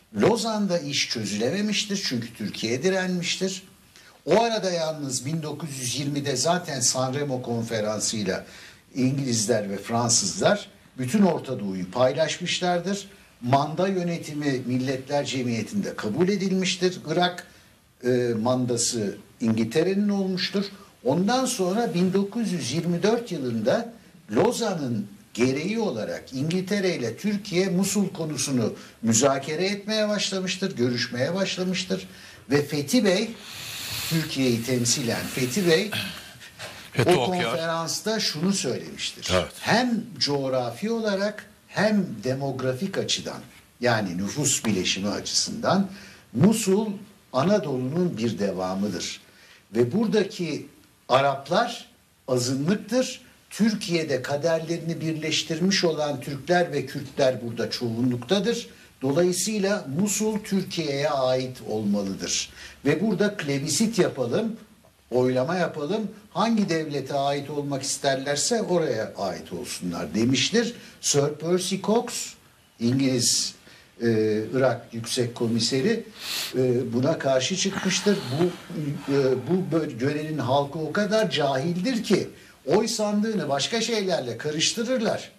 Lozan'da iş çözülememiştir çünkü Türkiye direnmiştir. O arada yalnız bin dokuz yüz yirmide zaten Sanremo konferansıyla İngilizler ve Fransızlar bütün Orta Doğu'yu paylaşmışlardır. Manda yönetimi Milletler Cemiyeti'nde kabul edilmiştir. Irak e, mandası İngiltere'nin olmuştur. Ondan sonra bin dokuz yüz yirmi dört yılında Lozan'ın gereği olarak İngiltere ile Türkiye Musul konusunu müzakere etmeye başlamıştır, görüşmeye başlamıştır. Ve Fethi Bey, Türkiye'yi temsilen Fethi Bey Fethi o Okyar. konferansta şunu söylemiştir. Evet. Hem coğrafi olarak hem demografik açıdan, yani nüfus bileşimi açısından Musul Anadolu'nun bir devamıdır. Ve buradaki Araplar azınlıktır. Türkiye'de kaderlerini birleştirmiş olan Türkler ve Kürtler burada çoğunluktadır. Dolayısıyla Musul Türkiye'ye ait olmalıdır. Ve burada plebisit yapalım, oylama yapalım. Hangi devlete ait olmak isterlerse oraya ait olsunlar demiştir. Sir Percy Cox, İngiliz e, Irak Yüksek Komiseri e, buna karşı çıkmıştır. Bu e, bu yörenin halkı o kadar cahildir ki oy sandığını başka şeylerle karıştırırlar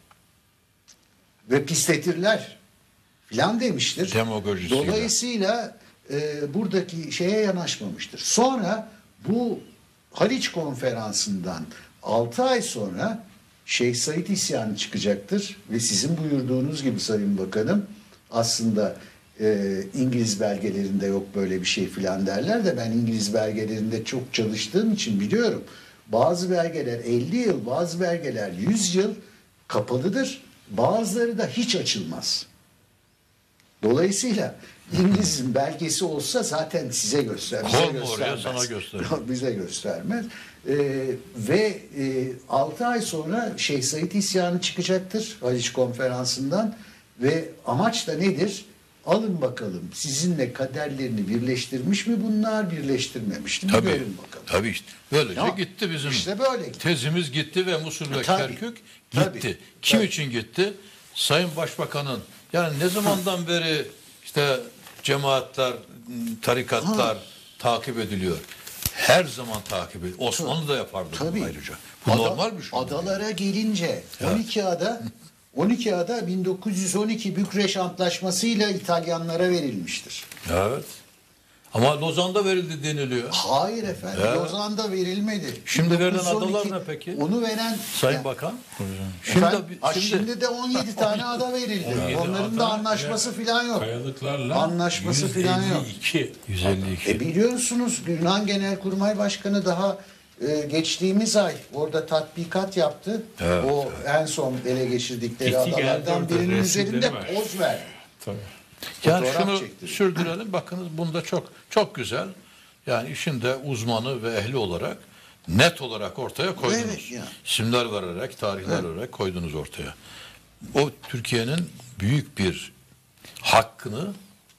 ve pisletirler filan demiştir. Demagojisiyle. Dolayısıyla e, buradaki şeye yanaşmamıştır. Sonra bu Haliç Konferansı'ndan altı ay sonra Şeyh Said isyanı çıkacaktır ve sizin buyurduğunuz gibi Sayın Bakanım, aslında e, İngiliz belgelerinde yok böyle bir şey filan derler de ben İngiliz belgelerinde çok çalıştığım için biliyorum. Bazı belgeler elli yıl, bazı belgeler yüz yıl kapalıdır. Bazıları da hiç açılmaz. Dolayısıyla İngiliz'in belgesi olsa zaten size göster, bize Kol mu oraya, göstermez. sana gösterir. Bize göstermez. Ee, ve e, altı ay sonra Şeyh Said isyanı çıkacaktır Haliç Konferansı'ndan ve amaç da nedir? Alın bakalım sizinle kaderlerini birleştirmiş mi bunlar, birleştirmemiş mi? Tabii, Görün bakalım. tabii işte. Böylece Ya, gitti bizim. işte böyle gitti. Tezimiz gitti ve Musul ve Tabii, Kerkük gitti. tabii, Kim tabii. için gitti? Sayın Başbakan'ın, yani ne zamandan beri işte cemaatler, tarikatlar takip ediliyor. Her zaman takip ediliyor. Osmanlı da yapardı bunu Tabii. ayrıca. Bu Ada- normal bir şey. Adalara gelince on iki ada on iki ada bin dokuz yüz on iki Bükreş Antlaşması'yla İtalyanlara verilmiştir. Evet. Ama Lozan'da verildi deniliyor. Hayır efendim. Ya. Lozan'da verilmedi. Şimdi verilen bin dokuz yüz on iki adalar ne peki? Onu veren Sayın Ya, Bakan. efendim, Şimdi, ha, şimdi, şimdi de on yedi tane ada verildi. on yedi Onların ada da anlaşması ve filan yok. Kayalıklarla Anlaşması filan yok. yüz elli iki. yüz elli iki. E biliyorsunuz Yunan Genelkurmay Başkanı daha e, geçtiğimiz ay orada tatbikat yaptı. Evet, o en son ele geçirdikleri Gitti geldi, adalardan orada birinin resimleri üzerinde var. poz verdi. Tabii. Yani Fotoğraf şunu çektirdi. sürdürelim. Bakınız bunda çok çok güzel. Yani işin de uzmanı ve ehli olarak net olarak ortaya koydunuz. Evet ya. İsimler vererek, tarihler vererek koydunuz ortaya. O Türkiye'nin büyük bir hakkını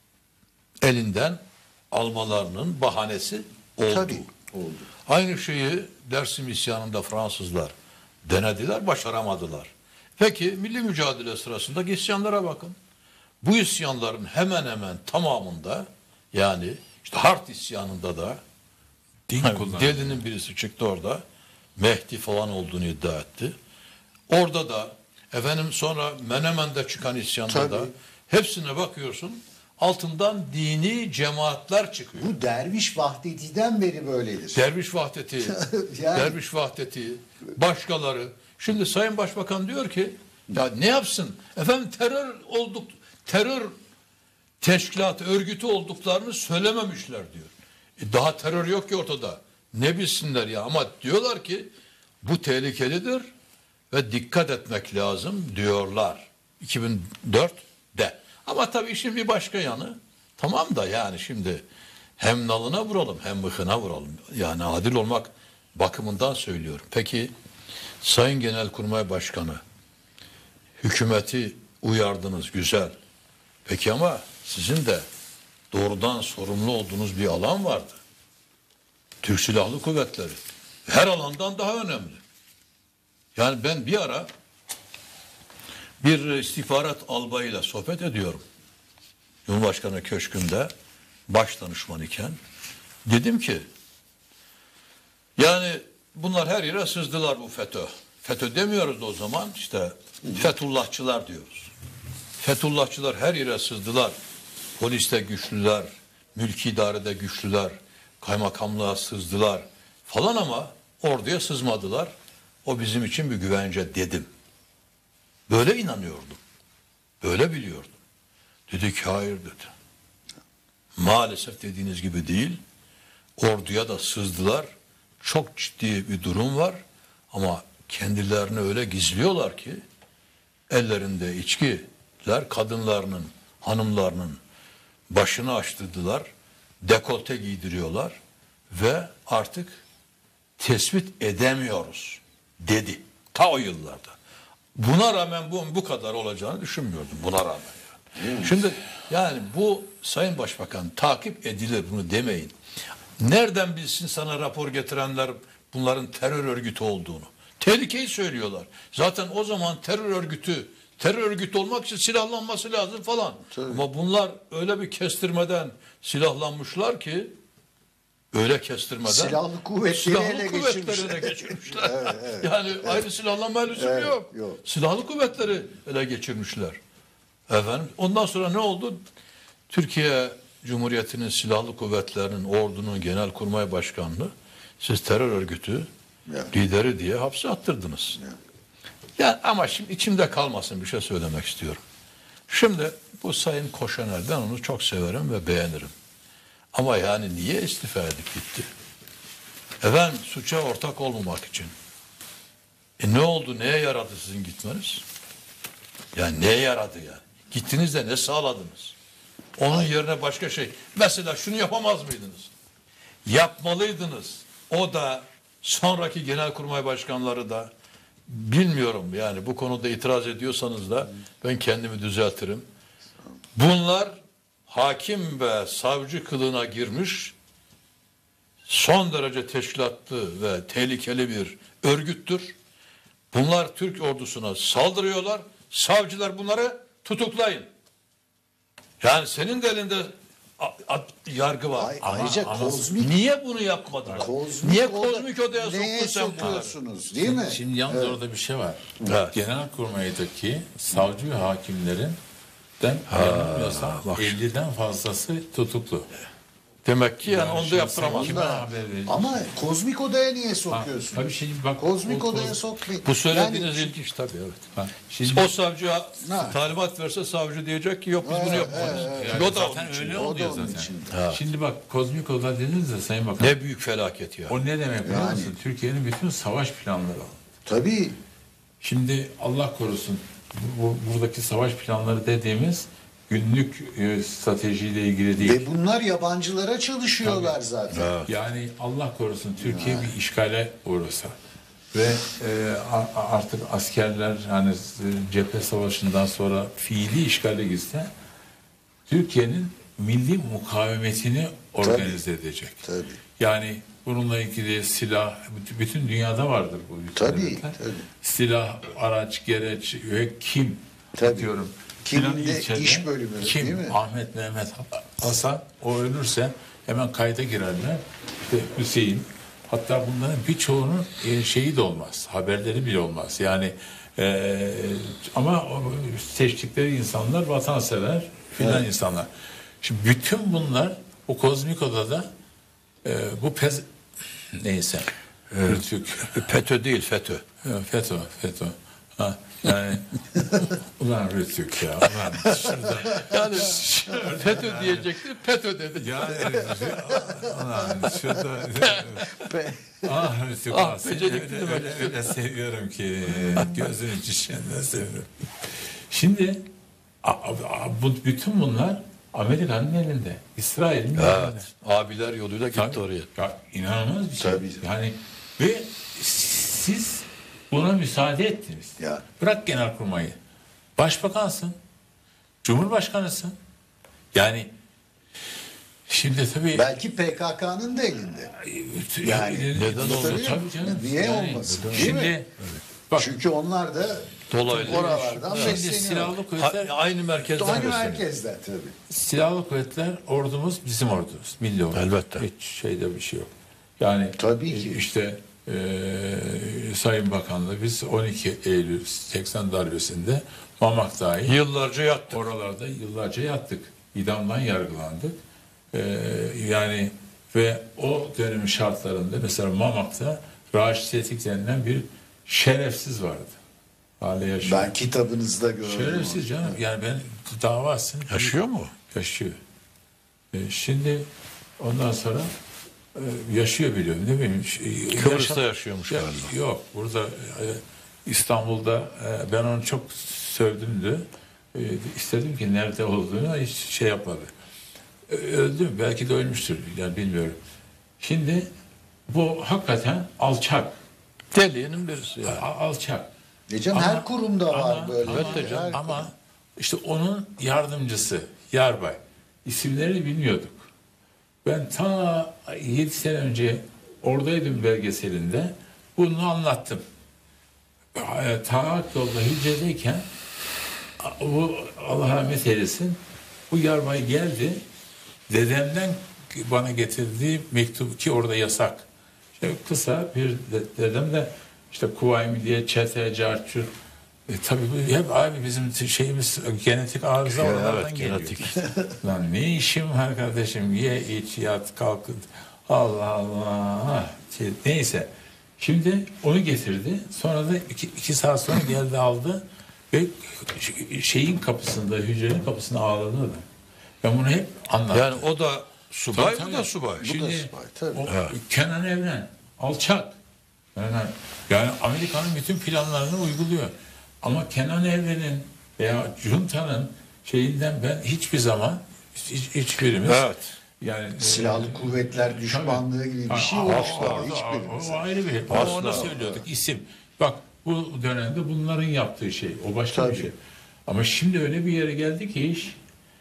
elinden almalarının bahanesi oldu. Tabii oldu. Aynı şeyi Dersim isyanında Fransızlar denediler, başaramadılar. Peki milli mücadele sırasında isyanlara bakın. Bu isyanların hemen hemen tamamında, yani işte Hart isyanında da Din hani kullanımı. delinin birisi çıktı orada, Mehdi falan olduğunu iddia etti. Orada da efendim sonra Menemen'de çıkan isyanda Tabii. da hepsine bakıyorsun, altından dini cemaatler çıkıyor. Bu derviş vahdetiden beri böyledir. Derviş Vahdeti, Yani- Derviş Vahdeti, başkaları. Şimdi Sayın Başbakan diyor ki, ya ne yapsın? Efendim terör olduk, terör teşkilatı, örgütü olduklarını söylememişler diyor. E daha terör yok ki ortada. Ne bilsinler ya, ama diyorlar ki bu tehlikelidir ve dikkat etmek lazım diyorlar. iki bin dörtte. Ama tabii işin bir başka yanı. Tamam da yani şimdi hem nalına vuralım hem mıhına vuralım. Yani adil olmak bakımından söylüyorum. Peki Sayın Genelkurmay Başkanı, hükümeti uyardınız, güzel. Peki ama sizin de doğrudan sorumlu olduğunuz bir alan vardı. Türk Silahlı Kuvvetleri. Her alandan daha önemli. Yani ben bir ara bir istihbarat albayıyla sohbet ediyorum. Cumhurbaşkanı Köşkü'nde baş danışman iken dedim ki yani bunlar her yere sızdılar bu FETÖ. FETÖ demiyoruz da o zaman işte Fethullahçılar diyoruz. Fethullahçılar her yere sızdılar. Poliste güçlüler, mülki idarede güçlüler, kaymakamlığa sızdılar falan ama orduya sızmadılar. O bizim için bir güvence dedim. Böyle inanıyordum. Böyle biliyordum. Dedi ki hayır dedi. Maalesef dediğiniz gibi değil. Orduya da sızdılar. Çok ciddi bir durum var. Ama kendilerini öyle gizliyorlar ki ellerinde içkiler kadınlarının, hanımlarının başını açtırdılar. Dekolte giydiriyorlar ve artık tespit edemiyoruz dedi. Ta o yıllarda. Buna rağmen bu, bu kadar olacağını düşünmüyordum. Buna rağmen. Yani. Şimdi yani bu Sayın Başbakan takip edilir bunu demeyin. Nereden bilsin sana rapor getirenler bunların terör örgütü olduğunu? Tehlikeyi söylüyorlar. Zaten o zaman terör örgütü terör örgütü olmak için silahlanması lazım falan. Tabii. Ama bunlar öyle bir kestirmeden silahlanmışlar ki öyle kestirmeden silahlı kuvvetleri silahlı ele kuvvetleri ele geçirmişler. evet, evet, yani evet. Ayrı silahlanma lüzum evet, yok. yok. Silahlı kuvvetleri ele geçirmişler. Efendim ondan sonra ne oldu? Türkiye Cumhuriyeti'nin silahlı kuvvetlerinin, ordunun genelkurmay başkanlığı siz terör örgütü evet. lideri diye hapse attırdınız. Evet. Yani ama şimdi içimde kalmasın bir şey söylemek istiyorum. Şimdi bu Sayın Koşaner, ben onu çok severim ve beğenirim. Ama yani niye istifa edip gitti? Efendim suça ortak olmamak için. E ne oldu? Neye yaradı sizin gitmeniz? Yani neye yaradı yani? Gittiniz de ne sağladınız? Onun Hayır. yerine başka şey. Mesela şunu yapamaz mıydınız? Yapmalıydınız. O da sonraki genelkurmay başkanları da bilmiyorum yani bu konuda itiraz ediyorsanız da ben kendimi düzeltirim. Bunlar hakim ve savcı kılığına girmiş son derece teşkilatlı ve tehlikeli bir örgüttür. Bunlar Türk ordusuna saldırıyorlar. Savcılar bunları tutuklayın. Yani senin de elinde yargı var. Ay, ayrıca ama, kozmik, niye bunu yapmadılar? Kozmik niye kozmik odaya soktun sen sokuyorsunuz değil mi? Şimdi yalnız evet. orada bir şey var. Evet. Genelkurmay'daki savcı ve hakimlerin elliden fazlası tutuklu. Demek ki yani, yani onu da yaptıramaz. Ama kozmik odaya niye sokuyorsun? Ha, tabii şimdi bak kozmik o, odaya sokmayın. Bu söylediğiniz yani, ilginç tabii evet. Ha. Şimdi o savcıya ha. talimat verse savcı diyecek ki yok biz ha, bunu yapmayız. Evet, yani o da zaten öyle oluyor zaten. Şimdi bak kozmik oda dediniz de Sayın Bakan. Ne büyük felaket ya. O ne demek biliyor yani. musun? Türkiye'nin bütün savaş planları. Tabii. Şimdi Allah korusun bu, buradaki savaş planları dediğimiz günlük e, stratejiyle ilgili değil. Ve bunlar yabancılara çalışıyorlar Tabii. zaten. Evet. Yani Allah korusun Türkiye evet. bir işgale uğrasa ve e, artık askerler hani cephe savaşından sonra fiili işgale gitse Türkiye'nin milli mukavemetini organize Tabii. edecek. Tabii. Yani bununla ilgili silah bütün dünyada vardır bu. Tabii, tabii. Silah, araç, gereç ve kim Tabii. diyorum. Kimde iş bölümü kim, değil mi? Ahmet, Mehmet, Hasan o ölürse hemen kayda girerler. İşte Hüseyin. Hatta bunların birçoğunun şeyi de olmaz. Haberleri bile olmaz. Yani e, ama seçtikleri insanlar vatansever filan evet. insanlar. Şimdi bütün bunlar o kozmik odada e, bu pez neyse Rütük. FETÖ değil FETÖ. FETÖ, FETÖ. Ha, yani ulan Rütük ya ulan şurada yani FETÖ diyecekti FETÖ dedi. Yani ulan şurada ah Rütük ah, ah, öyle, öyle, öyle seviyorum ki gözünün çişinden seviyorum. Şimdi bu bütün bunlar Amerika'nın elinde, İsrail'in evet, elinde. Abiler yoluyla gitti Tabii, oraya. Ya, inanılmaz bir şey. Tabii. Yani ve siz buna müsaade ettiniz. Ya. Bırak genelkurmayı. Başbakansın. Cumhurbaşkanısın. Yani şimdi tabii belki P K K'nın da elinde. Yani neden olmasın? Tabii canım. Niye yani, olmasın? Şimdi evet. Bak, Çünkü onlar da Dolaylı. oralardan şimdi besleniyor. silahlı kuvvetler A- aynı merkezden Aynı besleniyor. merkezden tabii. silahlı kuvvetler ordumuz bizim ordumuz. Milli ordumuz. Elbette. Hiç şeyde bir şey yok. Yani Tabii ki. işte e, Sayın Bakan'la biz on iki Eylül seksen darbesinde Mamak dahil Yıllarca yattı. oralarda yıllarca yattık. İdamdan yargılandık. E, yani ve o dönemin şartlarında mesela Mamak'ta Raşit Tetik denilen bir şerefsiz vardı. Hala yaşıyor. Ben kitabınızda gördüm. Şerefsiz canım. Yani ben davasını Yaşıyor mu? yaşıyor. E, şimdi ondan sonra e, yaşıyor biliyorum değil mi? E, Kıbrıs'ta yaşam- yaşıyormuş Ya- galiba. Yok burada e, İstanbul'da e, ben onu çok sevdimdi. E, istedim ki nerede olduğunu hiç şey yapmadı. E, öldü mü? Belki de ölmüştür. Yani bilmiyorum. Şimdi bu hakikaten alçak. Deliğinin birisi yani. A- alçak. E canım, Ama- her kurumda var ama- böyle. ama- Evet de canım. Her- Ama işte onun yardımcısı Yarbay. İsimlerini bilmiyorduk. Ben ta yedi sene önce oradaydım belgeselinde. Bunu anlattım. E, Taak yolda hücredeyken bu Allah rahmet eylesin bu Yarbay geldi. Dedemden bana getirdiği mektup ki orada yasak. İşte kısa bir de- dedem de işte Kuvaymi diye çete, carçur. E, tabii bu hep abi bizim şeyimiz genetik arıza oralardan Evet, geliyor. genetik. Lan ne işim var kardeşim? Ye, iç, yat, kalk. Allah Allah. Şey, neyse. Şimdi onu getirdi. Sonra da iki, iki saat sonra geldi aldı. Ve şeyin kapısında, hücrenin kapısında ağladı adam. Ben bunu hep anlattım. Yani o da subay, Tabii, bu da tabii. subay. Şimdi subay, tabii. o Evet. Kenan Evren alçak. Yani, yani Amerika'nın bütün planlarını uyguluyor. Ama Kenan Evren'in veya Junta'nın şeyinden ben hiçbir zaman hiç, hiçbirimiz Evet. yani Silahlı e, kuvvetler düşmanlığı gibi bir şey Aa, oluşmadı aa, hiçbirimiz. O ayrı bir. Ama Asla. onu söylüyorduk isim. Bak bu dönemde bunların yaptığı şey. O başka bir Tabii. şey. Ama şimdi öyle bir yere geldi ki iş.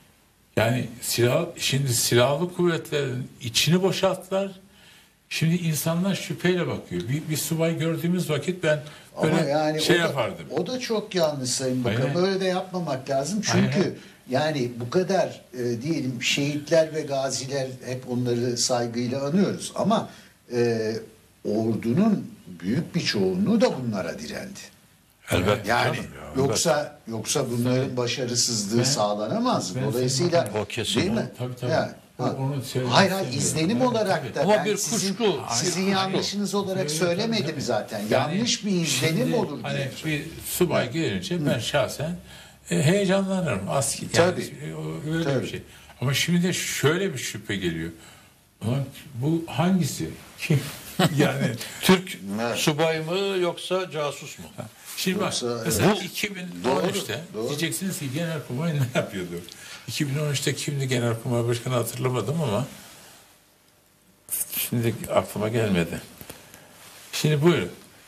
Yani silah, şimdi silahlı kuvvetlerin içini boşalttılar. Şimdi insanlar şüpheyle bakıyor. Bir, bir subay gördüğümüz vakit ben böyle Ama yani şey o da, yapardım. o da çok yanlış Sayın Bakan. Aynen. Böyle de yapmamak lazım. Çünkü Aynen. yani bu kadar e, diyelim şehitler ve gaziler, hep onları saygıyla anıyoruz. Ama e, ordunun büyük bir çoğunluğu da bunlara direndi. Elbette Yani canım ya, yoksa yoksa bunların başarısızlığı Ben- sağlanamaz. ben Dolayısıyla O kesin. değil mi? Tabii, tabii. Yani, O- ha. onu söylemek hayır hayır istemiyorum. izlenim Evet, olarak tabii. da Ama ben bir sizin, kuşku. sizin Hayır, yanlışınız olarak Evet, söylemedim tabii, tabii. zaten. Yani Yanlış bir izlenim şimdi olur diye. Hani bir subay gelince ben şahsen e, heyecanlanırım. Asker, yani, Tabii. o- öyle Tabii. bir şey. Ama şimdi de şöyle bir şüphe geliyor. Ulan bu hangisi? Kim? Yani Türk Evet. subay mı yoksa casus mu? şimdi bak Yoksa, mesela evet. iki bin on Doğru, üçte doğru. diyeceksiniz ki Genelkurmay ne yapıyordu? iki bin on üçte kimdi Genelkurmay Başkanı hatırlamadım ama şimdi aklıma gelmedi. Şimdi buyurun.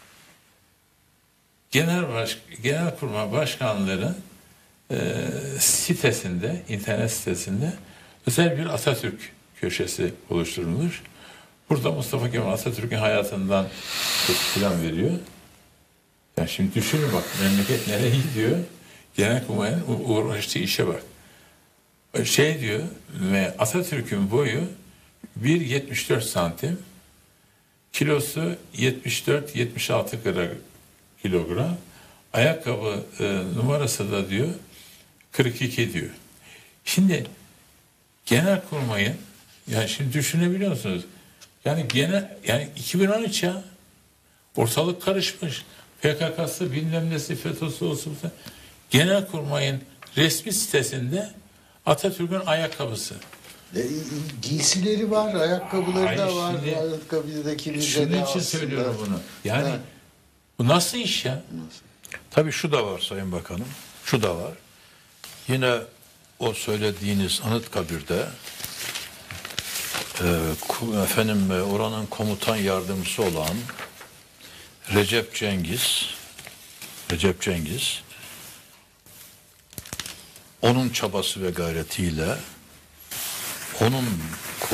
Genel Baş, Genelkurmay Başkanları e, sitesinde, internet sitesinde özel bir Atatürk köşesi oluşturulmuş. Burada Mustafa Kemal Atatürk'ün hayatından plan veriyor. Yani şimdi düşünün bak memleket nereye gidiyor? Genelkurmay'ın u- uğraştığı işe bak. Şey diyor ve Atatürk'ün boyu bir yetmiş dört santim, kilosu yetmiş dört yetmiş altı gram, kilogram, ayakkabı e, numarası da diyor kırk iki diyor. Şimdi Genelkurmay'ın yani şimdi düşünebiliyor musunuz? Yani genel yani iki bin on üç ya ortalık karışmış. P K K'sı bilmem nesi FETÖ'sü olsun. Genelkurmay'ın resmi sitesinde Atatürk'ün ayakkabısı. E, giysileri var, ayakkabıları Hayır, da var. şimdi- Ayakkabıdaki bize Şunun de için aslında. söylüyorum bunu. Yani Evet. bu nasıl iş ya? Tabii şu da var Sayın Bakanım. Şu da var. Yine o söylediğiniz Anıtkabir'de e, ku- efendim e, oranın komutan yardımcısı olan Recep Cengiz Recep Cengiz onun çabası ve gayretiyle onun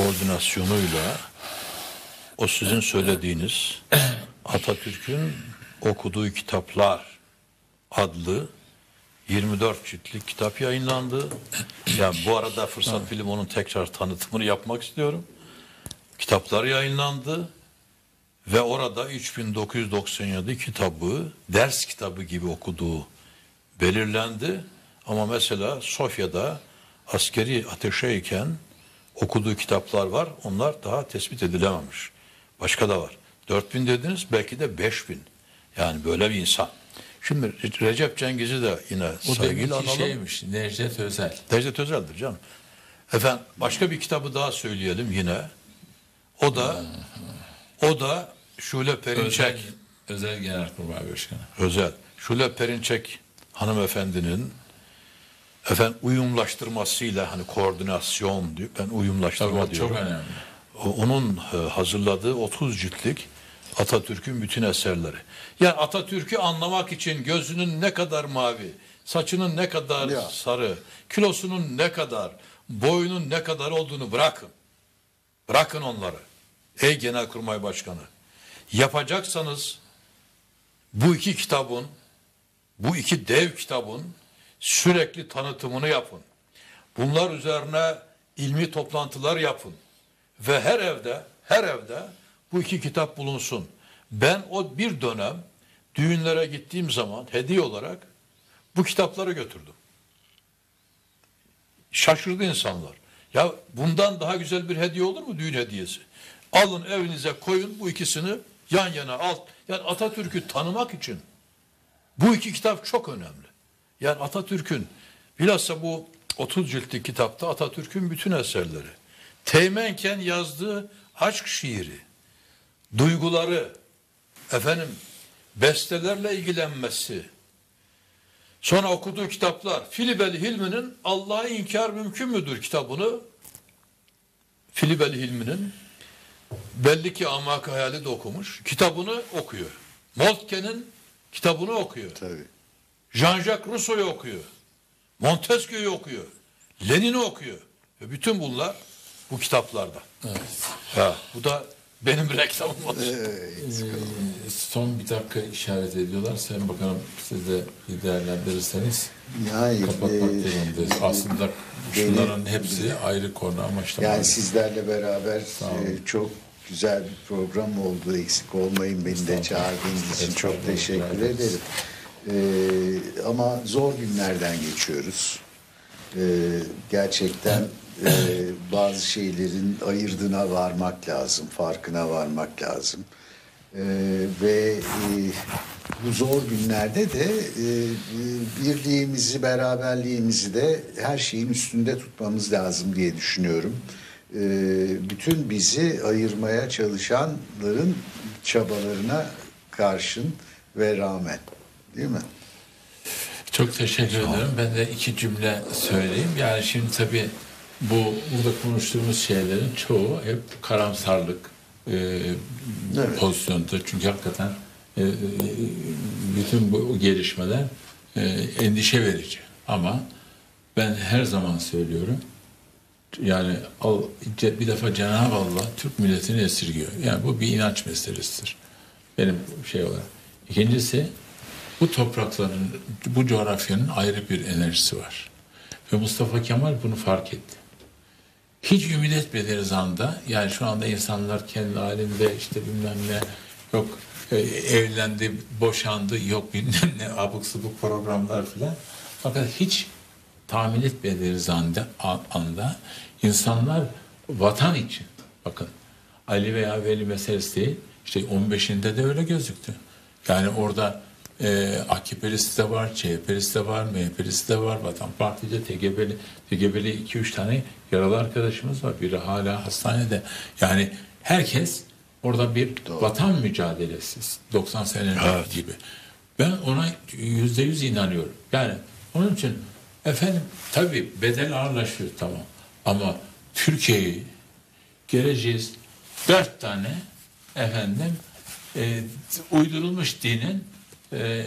koordinasyonuyla o sizin söylediğiniz Atatürk'ün okuduğu kitaplar adlı yirmi dört ciltlik kitap yayınlandı. Yani bu arada fırsat bilip onun tekrar tanıtımını yapmak istiyorum. Kitaplar yayınlandı ve orada üç bin dokuz yüz doksan yedi kitabı ders kitabı gibi okuduğu belirlendi. Ama mesela Sofya'da askeri ateşeyken okuduğu kitaplar var. Onlar daha tespit edilememiş. Başka da var. dört bin dediniz, belki de beş bin. Yani böyle bir insan. Şimdi Recep Cengiz'i de yine O saygıyla demek ki analım. şeymiş, Necdet Özel. Necdet Özel'dir canım. Efendim başka bir kitabı daha söyleyelim yine. O da o da Şule Perinçek. Özel, Özel Genelkurmay Başkanı. Özel. Şule Perinçek hanımefendinin efendim uyumlaştırmasıyla, hani koordinasyon diyor. Ben uyumlaştırma Tabii, diyorum. çok önemli. O- Onun e, hazırladığı otuz ciltlik Atatürk'ün bütün eserleri. Yani Atatürk'ü anlamak için gözünün ne kadar mavi, saçının ne kadar Ya. sarı, kilosunun ne kadar, boyunun ne kadar olduğunu bırakın. Bırakın onları. Ey Genelkurmay Başkanı, yapacaksanız bu iki kitabın, bu iki dev kitabın sürekli tanıtımını yapın. Bunlar üzerine ilmi toplantılar yapın. Ve her evde, her evde bu iki kitap bulunsun. Ben o bir dönem düğünlere gittiğim zaman hediye olarak bu kitapları götürdüm. Şaşırdı insanlar. Ya bundan daha güzel bir hediye olur mu, düğün hediyesi? Alın evinize koyun, bu ikisini yan yana al. Yani Atatürk'ü tanımak için bu iki kitap çok önemli. Yani Atatürk'ün bilhassa bu otuz ciltlik kitapta Atatürk'ün bütün eserleri. Teğmenken yazdığı aşk şiiri, duyguları, efendim bestelerle ilgilenmesi, sonra okuduğu kitaplar, Filibeli Hilmi'nin Allah'a inkar mümkün müdür kitabını, Filibeli Hilmi'nin belli ki Amak Hayali de okumuş, kitabını okuyor. Moltke'nin kitabını okuyor. Tabii. Jean-Jacques Rousseau'yu okuyor. Montesquieu'yu okuyor. Lenin'i okuyor. Ve bütün bunlar bu kitaplarda. Evet. Ha, bu da benim reklamım olsun. Ee, son bir dakika işaret ediyorlar. Sayın Bakanım, siz de bir değerlendirirseniz Yani, kapatmak e, durumundayız. Aslında şunların hepsi ayrı konu amaçlı. Yani sizlerle beraber e, çok güzel bir program oldu. Eksik olmayın, beni de çağırdığınız için çok teşekkür ederim. E, ama zor günlerden geçiyoruz. E, gerçekten e, bazı şeylerin ayırdına varmak lazım, farkına varmak lazım. E, ve e, bu zor günlerde de e, birliğimizi, beraberliğimizi de her şeyin üstünde tutmamız lazım diye düşünüyorum. E, bütün bizi ayırmaya çalışanların çabalarına karşın ve rağmen, değil mi? Çok teşekkür ederim. Ben de iki cümle söyleyeyim. Yani şimdi tabii bu burada konuştuğumuz şeylerin çoğu hep karamsarlık e, Evet. pozisyonda. Çünkü hakikaten e, e, bütün bu gelişmeler e, endişe verici. Ama ben her zaman söylüyorum, yani al, bir defa Cenab-ı Allah Türk milletini esirgiyor. Yani bu bir inanç meselesidir. Benim şey olarak. İkincisi, bu toprakların, bu coğrafyanın ayrı bir enerjisi var. Ve Mustafa Kemal bunu fark etti. Hiç ümit etmediğiniz anda, yani şu anda insanlar kendi halinde işte bilmem ne, yok e, evlendi, boşandı, yok bilmem ne abuk sabuk programlar filan. Fakat hiç tahmin etmediğiniz anda, anda insanlar vatan için, bakın Ali veya Veli meselesi değil, işte on beşinde de öyle gözüktü. Yani orada e, A K P'lisi de var, C H P'lisi de var, M H P'lisi de var, Vatan Partisi, T G B'li, T G B'li iki üç tane yaralı arkadaşımız var. Biri hala hastanede. Yani herkes orada bir Doğru. vatan mücadelesi, doksan sene Evet. gibi. Ben ona yüzde yüz inanıyorum. Yani onun için efendim tabii bedel ağırlaşıyor, tamam. Ama Türkiye'yi geleceğiz dört tane efendim e, uydurulmuş dinin e,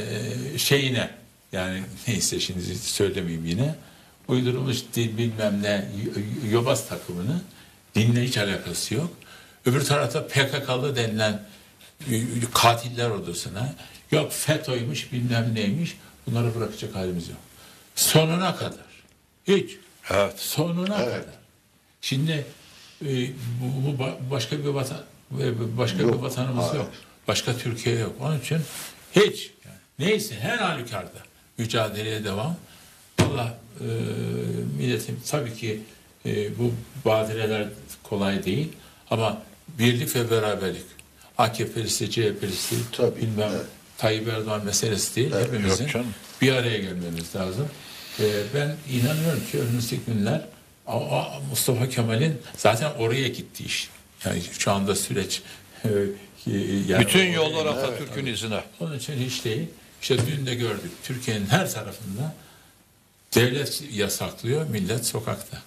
şeyine, yani neyse şimdi söylemeyeyim yine, uydurulmuş din bilmem ne y- yobaz takımını dinle hiç alakası yok. Öbür tarafta P K K'lı denilen katiller odasına, yok FETÖ'ymüş bilmem neymiş, bunları bırakacak halimiz yok. Sonuna kadar. Hiç. Evet. Sonuna Evet. kadar. Şimdi e, bu, bu ba- başka bir vatan e, başka Yok. bir vatanımız Hayır. yok. Başka Türkiye yok. Onun için hiç yani, neyse her halükarda mücadeleye devam. Allah e, milletim tabii ki e, bu badireler kolay değil ama birlik ve beraberlik. A K P'lisi, C H P'lisi, Tabii, bilmem evet. Tayyip Erdoğan meselesi değil. Hepimizin yok canım. bir araya gelmemiz lazım. E, ben inanıyorum ki önümüzdeki günler a- a- Mustafa Kemal'in zaten oraya gitti iş. Yani şu anda süreç e, yani Bütün oraya- yollar Atatürk'ün izine. Onun için hiç değil. İşte dün de gördük. Türkiye'nin her tarafında devlet yasaklıyor, millet sokakta.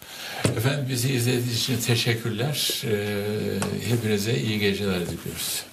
Efendim bizi izlediğiniz için teşekkürler. Ee, hepinize iyi geceler diliyoruz.